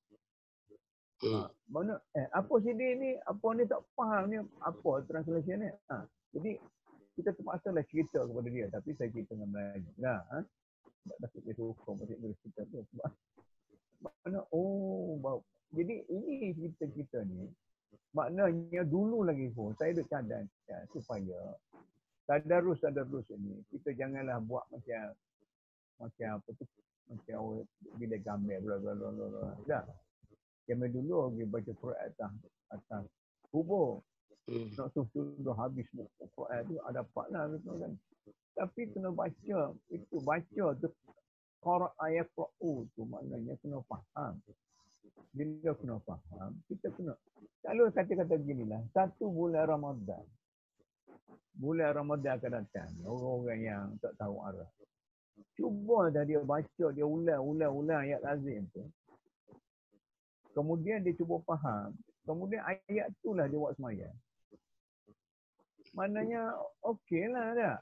S1: Mana apa CD ni, apa ni tak faham ni, apa translation ni. Jadi kita terpaksalah cerita kepada dia, tapi saya cerita dengan Melayu lah. Tak dapat dia hukum pasal Inggeris kita tu. Sebab mana jadi ini cerita-cerita ni maknanya dulu lagi pun saya dah cadang supaya tadarus ini kita janganlah buat macam apa tu, macam bila gambar bla bla bla bla. Dah. Zaman dulu dia baca Quran atas kubur. Nak suruh habis Quran tu ada dapatlah gitu kan. Tapi kena baca, itu baca tu qara'a yaqra'u tu maknanya kena faham. Bila kena faham, kita kena. Kalau kata-kata beginilah, 1 bulan Ramadan. Bulan Ramadan akan datang. Orang-orang yang tak tahu arah. Cuba dah dia baca, dia ulang ayat lazim tu. Kemudian dia cuba faham. Kemudian ayat itulah dia buat semayang. Maknanya okeylah tak?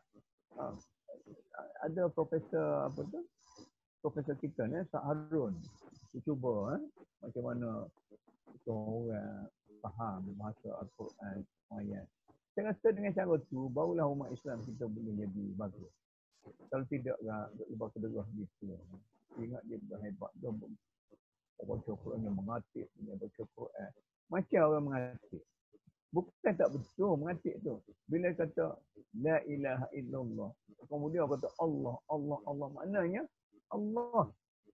S1: Ada profesor apa tu? Profesor kita ni, Ustaz Harun. Dia cuba macam mana orang faham bahasa Al-Quran semayang. Saya rasa dengan cara tu, barulah umat Islam kita boleh jadi bagus. Kalau tidak, lebih kederah gitu. Ingat dia dah hebat. Dia baca Quran yang mengatik. Dia baca Quran. Macam orang mengatik. Bukan tak betul mengatik tu. Bila kata, La ilaha illallah. Kemudian kata, Allah, Allah, Allah. Maknanya, Allah.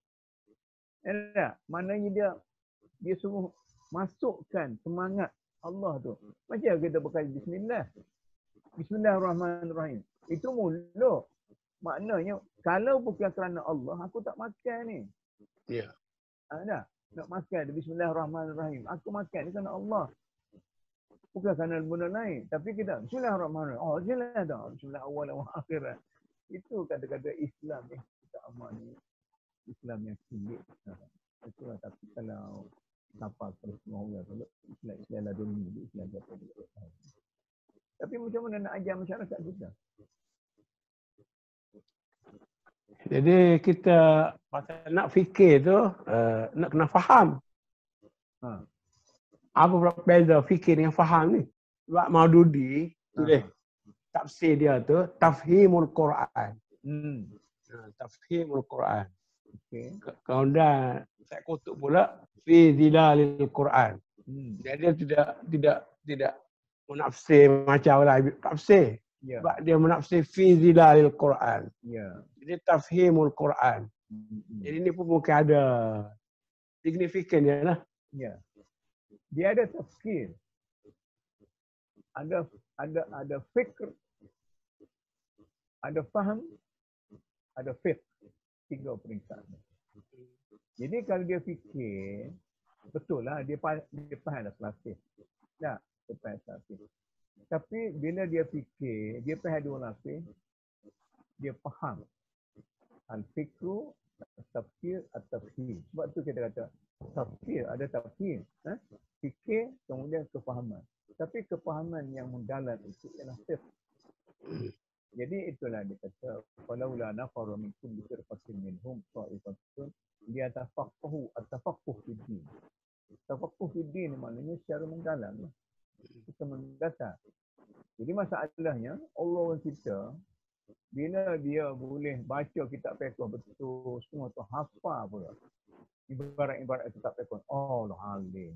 S1: Maknanya dia suruh masukkan semangat Allah tu. Macam kita berkata Bismillah. Bismillahirrahmanirrahim. Itu mulut. Maknanya, kalau bukan kerana Allah, aku tak makan ni.
S2: Ya.
S1: Ada. Nak makan. Bismillahirrahmanirrahim. Aku makan ni kerana Allah. Bukan kerana benda lain. Tapi kita, Bismillahirrahmanirrahim. Oh, jelas tak? Bismillah awal wa akhirat. Itu kata-kata Islam ni. Kita amal ni. Islam yang sulit. Itulah. Tapi kalau kapal semua orang, kalau Islam lah dunia, Islam jatuh. Tapi macam mana nak ajar masyarakat kita?
S2: Jadi kita nak fikir tu, nak kena faham. Apa beza fikir dengan faham ni? Sebab Maududi tulis tafsir dia tu, Tafhimul Quran. Tafhimul Quran.
S1: Okay.
S2: Kemudian saya kutuk pula fi zilalil Quran. Jadi dia tidak menafsir macam orang tafsir.
S1: Yeah.
S2: Sebab dia menafsir fi zilalil Quran.
S1: Yeah.
S2: Jadi tafhimul Quran. Jadi ini pun mungkin ada signifikan dia lah.
S1: Ya. Dia ada tafsir. Ada fikr, ada faham, ada fiqh. 3 peringkat. Jadi kalau dia fikir, betul lah dia faham dah selesai. Tak, dia faham selesai. Tapi bila dia fikir, dia faham 2 lapis, dia faham. Al-fikru, tafsir, at-tafhim. Sebab tu kita kata, tafsir, ada tafsir. Fikir, kemudian kefahaman. Tapi kefahaman yang mendalam itu ialah fiqh. Jadi itulah dia kata, falaula nafaru min kulli firqatin minhum ta'ifatun liyatafaqahu at-tafaqquh fid din. Tafaqquh fid din maknanya secara mendalam. Kita mendatar. Jadi masalahnya, orang kita bila dia boleh baca kitab fiqh betul, semua tu hafal pula. Ibarat-ibarat kitab fiqh. Oh, alim.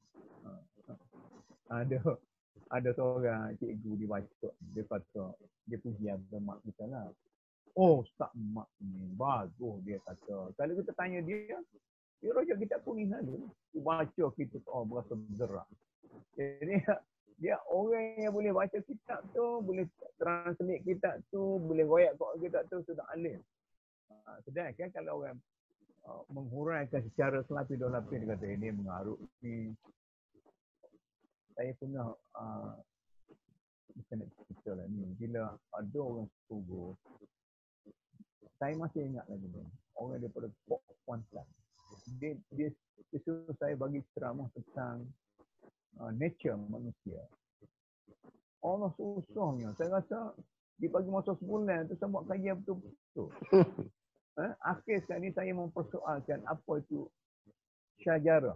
S1: Ada seorang cikgu dibaca, dia kata, dia puji abang mak kita lah. Oh, Ustaz mak ni bagus dia kata. Kalau kita tanya dia rojak kitab kuning lalu. Dia baca kita berasa bergerak. Jadi dia orang yang boleh baca kitab tu, boleh translate kitab tu, boleh royak kitab tu sudah alim. Sedangkan kalau orang menghuraikan secara selapis 2 lapis, dia kata ini mengarut ni. Saya pernah bukan nak cerita lah ni. Bila ada orang suruh, saya masih ingat lagi ni. Orang daripada Pok Kuantan. Dia suruh saya bagi ceramah tentang nature manusia. Allah susahnya. Saya rasa dia bagi masa sebulan tu saya buat kajian betul-betul. Akhir sekali ni saya mempersoalkan apa itu syajarah.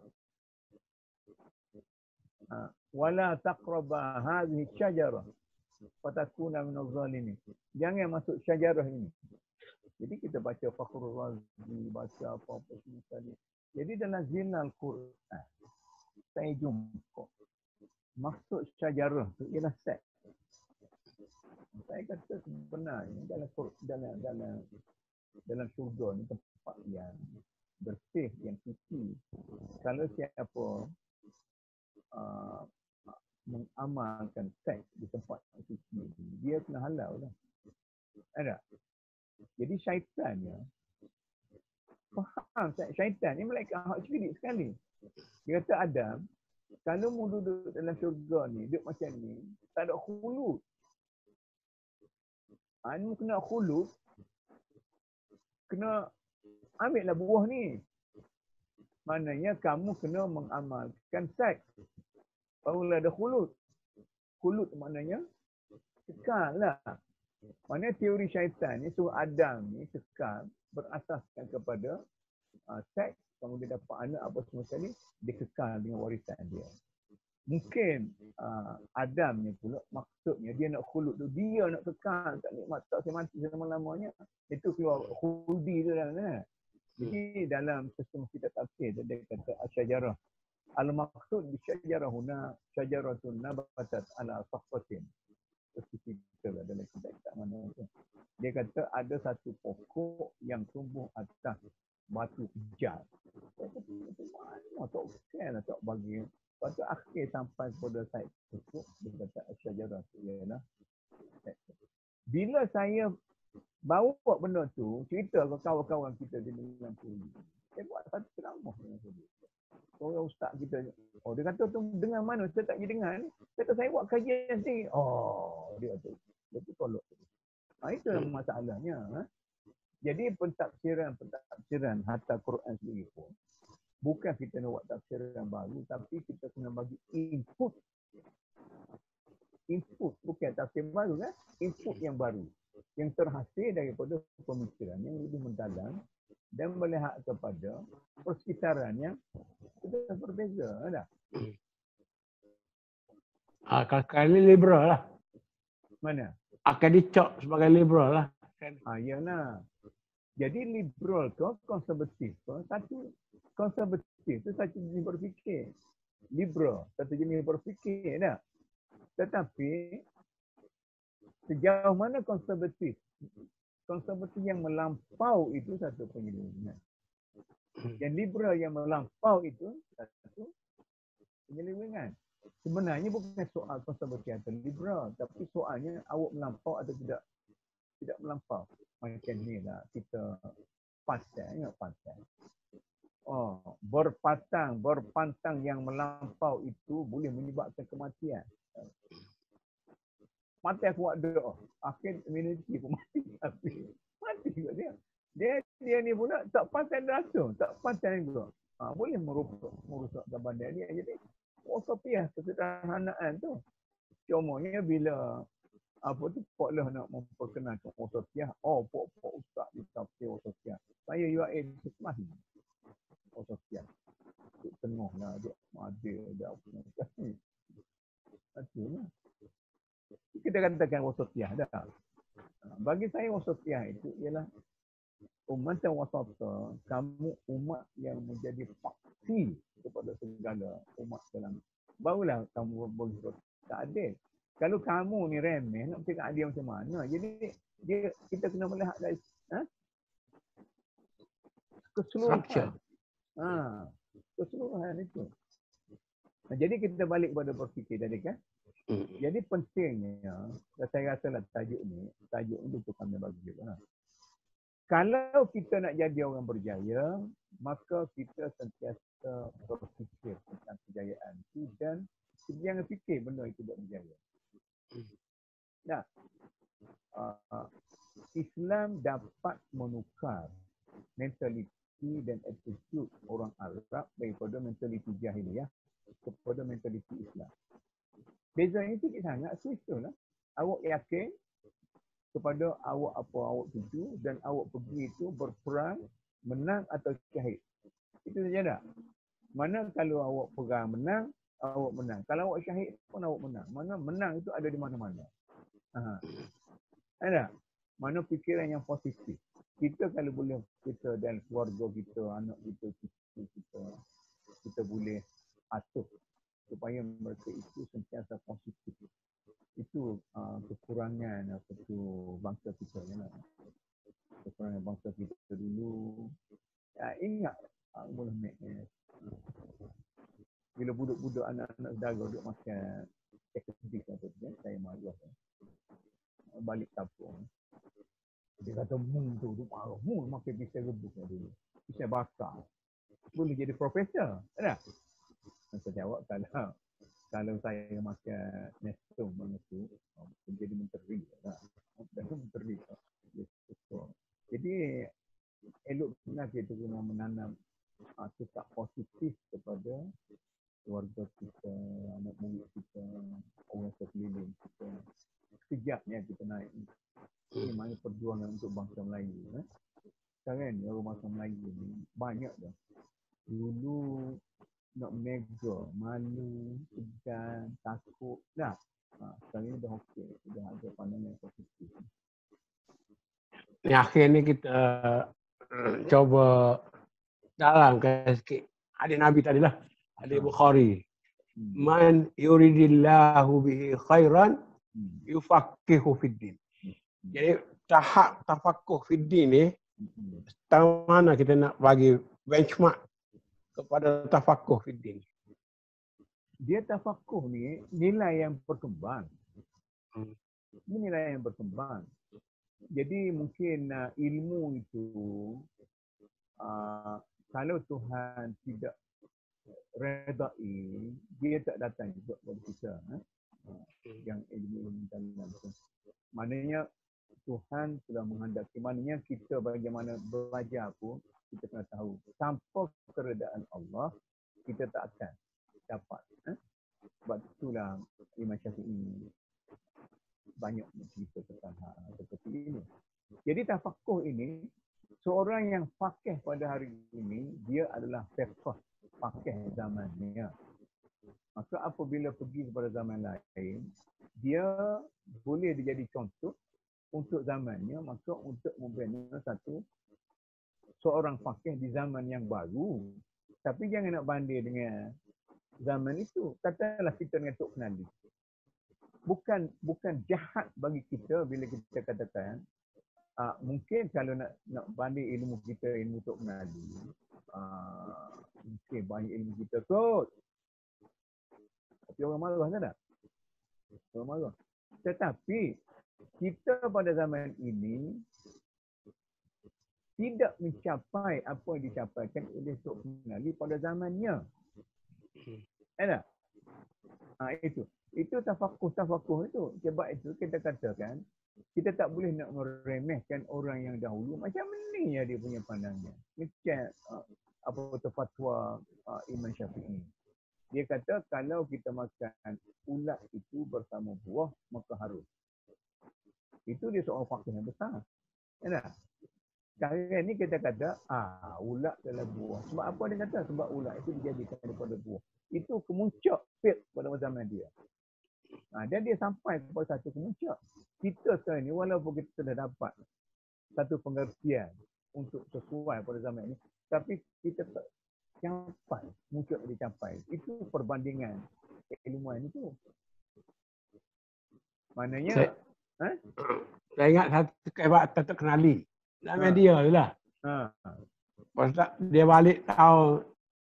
S1: Wala taqraba hadhihi syajarah fatakuna minaz zalimin. Jangan masuk syajarah ini. Jadi kita baca Fakhrul Razi, baca apa-apa semua tadi. Jadi dalam zilal Quran saya jumpa maksud syajarah itu ialah seks. Saya kata sebenarnya dalam syurga ni tempat yang bersih, yang suci. Kalau siapa mengamalkan seks di tempat suci, dia kena halau lah. Ada. Jadi syaitannya faham syaitan ni malaikat hak cerdik sekali. Dia kata Adam, kalau mu duduk dalam syurga ni, duduk macam ni, tak ada khulud. Mu kena khulud, kena ambil lah buah ni. Maknanya kamu kena mengamalkan seks. Barulah ada khulud. Khulud maknanya kekal lah. Maknanya teori syaitan ni suruh Adam ni kekal berasaskan kepada seks. Kemudian dapat anak apa semua sekali, dia kekal dengan warisan dia. Mungkin Adam ni pula maksudnya dia nak khulud tu, dia nak kekal, tak nikmat, tak mati selama-lamanya. Itu keluar khuldi tu dalam sana. Jadi dalam sistem kita tafsir dia kata asyajarah. Al-maqsud bi syajarah huna syajaratun nabatat ala sahfatin. Seperti kita dalam kitab mana tu. Dia kata ada satu pokok yang tumbuh atas batu hijau. Mana tak okey lah, tak bagi. Lepas tu akhir sampai kepada side pokok, dia kata asyajarah tu ialah. Bila saya bawa benda tu, cerita ke kawan-kawan kita di dalam kuliah. Saya buat satu ceramah dengan dia. Orang ustaz kita, dia kata tu dengan mana? Saya tak pergi dengar. Kata saya buat kajian sendiri. Dia kata, dia tolak. Itu yang masalahnya. Jadi pentafsiran hatta Quran sendiri pun, bukan kita nak buat tafsiran baru, tapi kita kena bagi input. Input, bukan tafsir baru kan? Input yang baru. Yang terhasil daripada pemikiran yang lebih mendalam dan melihat kepada persekitaran yang sudah berbeza. Ada?
S2: Kali liberal lah.
S1: Mana?
S2: Akan dicok sebagai liberal lah.
S1: Iyalah. Jadi liberal tu, konservatif tu, satu konservatif tu satu jenis berfikir. Liberal, satu jenis berfikir. Tak? Tetapi sejauh mana konservatif? Konservatif yang melampau itu satu penyelewengan. Yang liberal yang melampau itu satu penyelewengan. Sebenarnya bukan soal konservatif atau liberal, tapi soalnya awak melampau atau tidak melampau. Macam ni lah kita ingat pasal. Berpantang yang melampau itu boleh menyebabkan kematian. Mati aku buat doa. Akhir community pun mati. Mati juga dia. Dia ni pula tak pandai rasa. Tak pandai juga. Boleh merosakkan badan dia. Jadi, wasapiah kesederhanaan tu. Cumanya bila Pak Lah nak memperkenalkan wasapiah. Pak Ustaz di tafsir wasapiah. Saya UAE Hikmah. Wasapiah. Tengah lah. Dia ada. Itulah. Kita katakan wasapiah dah. Bagi saya wasapiah itu ialah umat yang wasata, kamu umat yang menjadi paksi kepada segala umat dalam. Barulah kamu boleh tak adil. Kalau kamu ni remeh, nak cakap adil macam mana? Jadi kita kena melihat dari keseluruhan. Keseluruhan itu. Jadi kita balik kepada berfikir tadi kan. Jadi pentingnya, saya rasa lah tajuk ni bukan yang bagus juga. Kalau kita nak jadi orang berjaya, maka kita sentiasa berfikir tentang kejayaan itu dan jangan fikir benda itu tidak berjaya. Nah, Islam dapat menukar mentaliti dan attitude orang Arab daripada mentaliti jahiliyah kepada mentaliti Islam. Bezanya sikit sangat, susah lah. Awak yakin kepada awak apa awak tuju dan awak pergi itu berperang, menang atau syahid. Itu saja dah. Mana kalau awak perang menang, awak menang. Kalau awak syahid pun awak menang. Mana menang itu ada di mana-mana. Ada? Mana fikiran yang positif. Kita kalau boleh, kita dan keluarga kita, anak kita, kita boleh atur supaya mereka itu sentiasa positif. Itu kekurangan satu bangsa kita. Kekurangan bangsa kita dulu. Ingat boleh bila budak-budak anak-anak saudara duduk makan eksekutif atau saya malu balik kampung. Dia kata mu tu marah. Mu makin pisau rebus dulu. Pisau bakar. Boleh jadi profesor. Tak? Saya jawab kalau saya makan nestum mana tu, jadi menteri lah. Dan tu menteri. Jadi eloklah kita guna menanam sikap positif kepada keluarga kita, anak murid kita, orang sekeliling kita. Sekejapnya kita naik. Ini mana perjuangan untuk bangsa Melayu. Sekarang ni orang bangsa Melayu ni banyak dah. Dulu nak mega, malu, segan, takut dah. Sekarang ni dah okey, dah ada pandangan positif.
S2: Ni akhir ni kita coba dalamkan sikit hadis Nabi tadi lah. Hadis Bukhari. Man yuridillahu bihi khairan yufaqihu fid din. Jadi tahap tafakuh fid din ni tahu mana kita nak bagi benchmark kepada tafakuh fid din.
S1: Dia tafakuh ni nilai yang berkembang. Ini nilai yang berkembang. Jadi mungkin ilmu itu kalau Tuhan tidak redai, dia tak datang juga kepada kita. Yang ilmu dalam itu. Maknanya Tuhan sudah menghendaki. Maknanya kita bagaimana belajar pun kita kena tahu. Tanpa keredaan Allah, kita tak akan dapat. Sebab itulah Imam Syafi'i banyak cerita tentang hal seperti ini. Jadi tafakuh ini, seorang yang faqih pada hari ini, dia adalah faqih zamannya. Maka apabila pergi kepada zaman lain, dia boleh dijadi contoh untuk zamannya, maka untuk membina seorang faqih di zaman yang baru. Tapi jangan nak banding dengan zaman itu. Katalah kita dengan Tok Kenali. Bukan jahat bagi kita bila kita katakan mungkin kalau nak banding ilmu kita, ilmu Tok Kenali, mungkin banyak ilmu kita kot. Tapi orang marah tak? Orang marah. Tetapi kita pada zaman ini tidak mencapai apa yang dicapaikan oleh Tok Kenali pada zamannya. Ada? Itu tafakuh itu. Sebab itu kita katakan kita tak boleh nak meremehkan orang yang dahulu. Macam ni ya dia punya pandangan. Macam apa tu fatwa Imam Syafi'i. Dia kata kalau kita makan ulat itu bersama buah maka harus. Itu dia seorang fakir yang besar. Ya. Sekarang ni kita kata ulat adalah buah. Sebab apa dia kata? Sebab ulat itu dijadikan daripada buah. Itu kemuncak fiqh pada zaman dia. Dan dia sampai kepada satu kemuncak. Kita sekarang ni walaupun kita dah dapat satu pengertian untuk sesuai pada zaman ini, tapi kita tak capai, muncak dicapai. Itu perbandingan keilmuan itu. Maknanya
S2: saya ingat satu kehebat Tok Kenali. Nama dia tu lah. Pasal dia balik tahun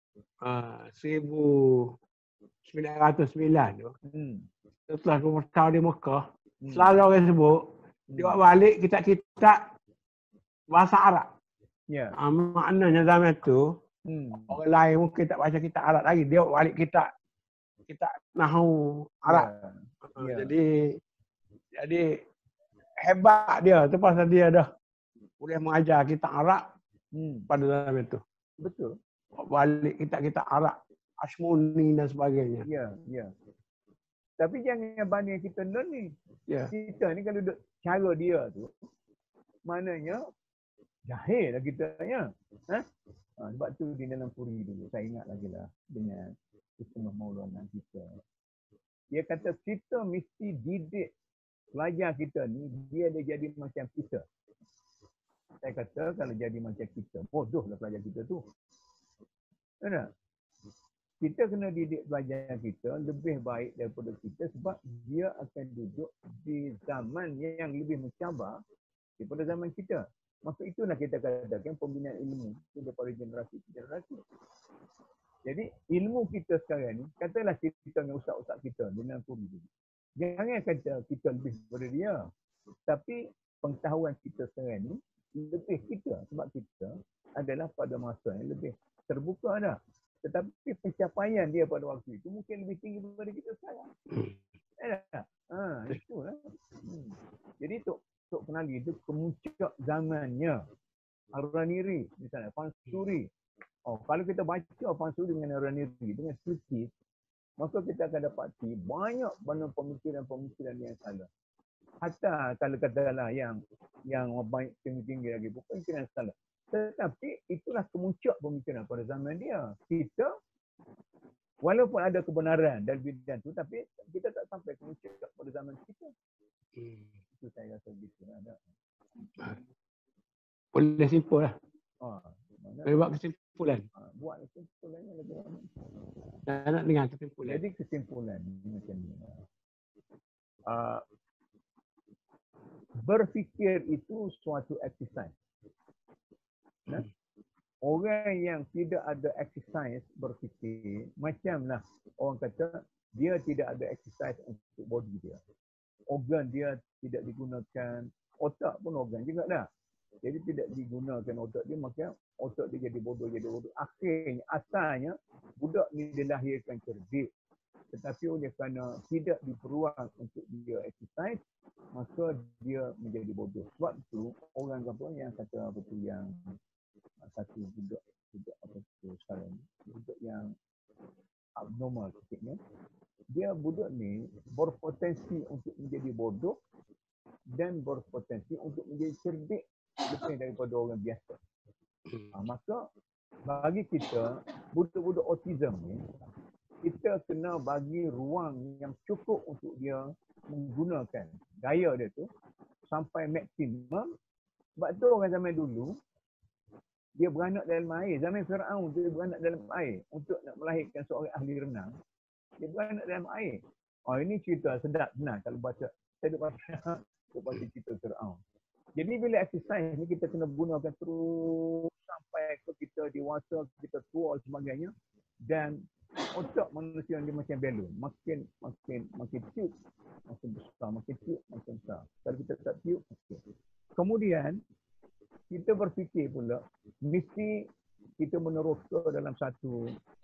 S2: 1909 tu. Setelah 2 tahun di Mekah, selalu orang sebut, dia balik kitab-kitab bahasa Arab.
S1: Yeah.
S2: Maknanya zaman tu, orang lain mungkin tak baca kitab Arab lagi. Dia balik kitab Nahu Arab. Yeah. Jadi hebat dia tu pasal dia dah boleh mengajar kitab Arab pada zaman tu.
S1: Betul.
S2: Balik kitab-kitab Arab, Ashmuni dan sebagainya.
S1: Ya, ya. Tapi jangan banding kita ni.
S2: Ya.
S1: Kita ni kalau cara dia tu, maknanya jahil lah kita ya. Sebab tu di dalam Puri dulu, saya ingat lagi lah dengan Setengah Maulana kita. Dia kata kita mesti didik pelajar kita ni, dia ada jadi macam kita. Saya kata kalau jadi macam kita, bodohlah pelajar kita tu. Ada? Kita kena didik pelajar kita lebih baik daripada kita sebab dia akan duduk di zaman yang lebih mencabar daripada zaman kita. Maka itulah kita katakan pembinaan ilmu daripada generasi ke generasi. Jadi ilmu kita sekarang ni, katalah kita dengan ustaz-ustaz kita dengan Puri. Jangan kata kita lebih daripada dia. Tapi pengetahuan kita sekarang ni lebih kita, sebab kita adalah pada masa yang lebih terbuka dah. Tetapi pencapaian dia pada waktu itu mungkin lebih tinggi daripada kita sekarang. Itulah. Jadi Tok Kenali itu kemuncak zamannya. Ar-Raniri misalnya, Pansuri. Kalau kita baca Pansuri dengan Ar-Raniri dengan teliti, maka kita akan dapati banyak pemikiran-pemikiran yang salah. Hatta kalau katakanlah yang banyak tinggi-tinggi lagi, pemikiran salah. Tetapi itulah kemuncak pemikiran pada zaman dia. Kita walaupun ada kebenaran dalam bidang tu, tapi kita tak sampai kemuncak pada zaman kita. Itu saya rasa begitu.
S2: Boleh simpul lah. Boleh buat kesimpulan.
S1: Buat kesimpulannya lebih ramai.
S2: Saya nak dengar kesimpulan.
S1: Jadi kesimpulan macam ni. Berfikir itu suatu exercise. Orang yang tidak ada exercise berfikir, macamlah orang kata dia tidak ada exercise untuk body dia. Organ dia tidak digunakan, otak pun organ juga dah. Jadi tidak digunakan otak dia, maka otak dia jadi bodoh. Akhirnya, asalnya budak ni dilahirkan cerdik. Tetapi oleh kerana tidak diperuang untuk dia exercise, maka dia menjadi bodoh. Sebab itu orang apa yang kata apa tu, yang satu budak apa tu sekarang, budak yang abnormal sikitnya, dia budak ni berpotensi untuk menjadi bodoh dan berpotensi untuk menjadi cerdik lebih daripada orang biasa. Maka bagi kita, budak-budak autism ni, kita kena bagi ruang yang cukup untuk dia menggunakan daya dia tu sampai maksimum. Sebab tu orang zaman dulu, dia beranak dalam air. Zaman Firaun dia beranak dalam air. Untuk nak melahirkan seorang ahli renang, dia beranak dalam air. Ini cerita sedap senang kalau baca. Saya duk baca cerita Firaun. Jadi bila exercise ni kita kena gunakan terus sampai ke kita dewasa, kita tua dan sebagainya. Dan otak manusia dia macam balon. Makin tiup, makin besar. Makin tiup, makin besar. Kalau kita tak tiup, okay. Kemudian, kita berfikir pula, mesti kita meneroka dalam satu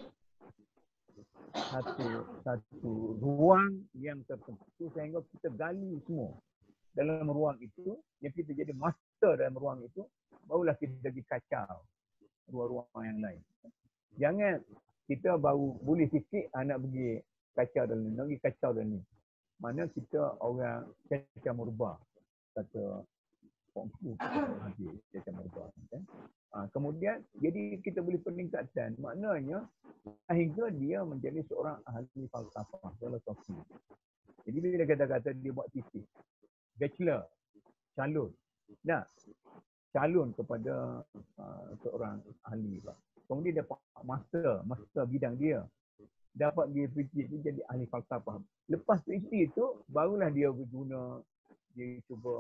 S1: ruang yang tertentu sehingga kita gali semua. Dalam ruang itu, yang kita jadi master dalam ruang itu, barulah kita jadi kacau ruang-ruang yang lain. Jangan kita baru boleh sikit nak pergi kacau dalam ni, nak pergi kacau dalam ni. Mana kita orang cacah merbah, kata Kongfu habis cacah merbah. Kemudian jadi kita boleh peningkatan, maknanya sehingga dia menjadi seorang ahli falsafah, filosofi. Jadi bila kata-kata dia buat tesis, bachelor, calon. Calon kepada seorang ahli. Kemudian dia master bidang dia. Dapat dia PhD itu jadi ahli falsafah. Lepas PhD itu, barulah dia berguna, dia cuba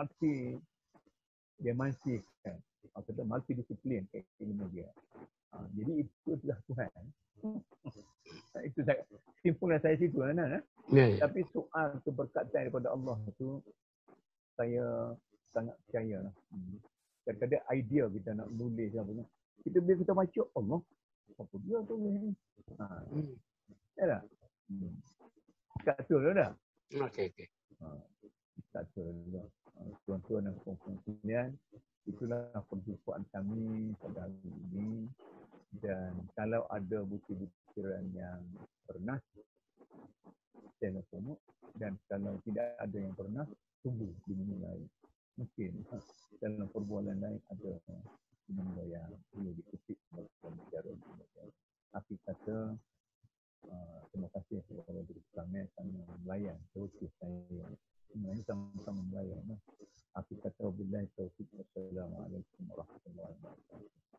S1: dimensikan. Maksudnya multidisiplin ilmu dia. Jadi itu sudah Tuhan. Itu simpulan saya situ. Tapi soal keberkatan daripada Allah itu, saya sangat percaya. Kadang-kadang idea kita nak menulis apa ni, bila kita baca Allah, apa dia tu ni? Ya tak? Tak betul dah.
S2: Okey.
S1: Tak betul dah. Tuan-tuan dan puan-puan sekalian, itulah perjumpaan kami pada hari ini. Dan kalau ada bukti-buktiran yang pernah, saya nak. Dan kalau tidak ada yang pernah, tunggu di dunia lain. Mungkin dalam perbualan lain ada benda yang perlu dikutip dalam bicara. Tapi kata terima kasih kepada diri kami kerana melayan terus saya. Sebenarnya sama-sama melayan. Tapi kata wabillahi taufiq. Wassalamualaikum warahmatullahi wabarakatuh.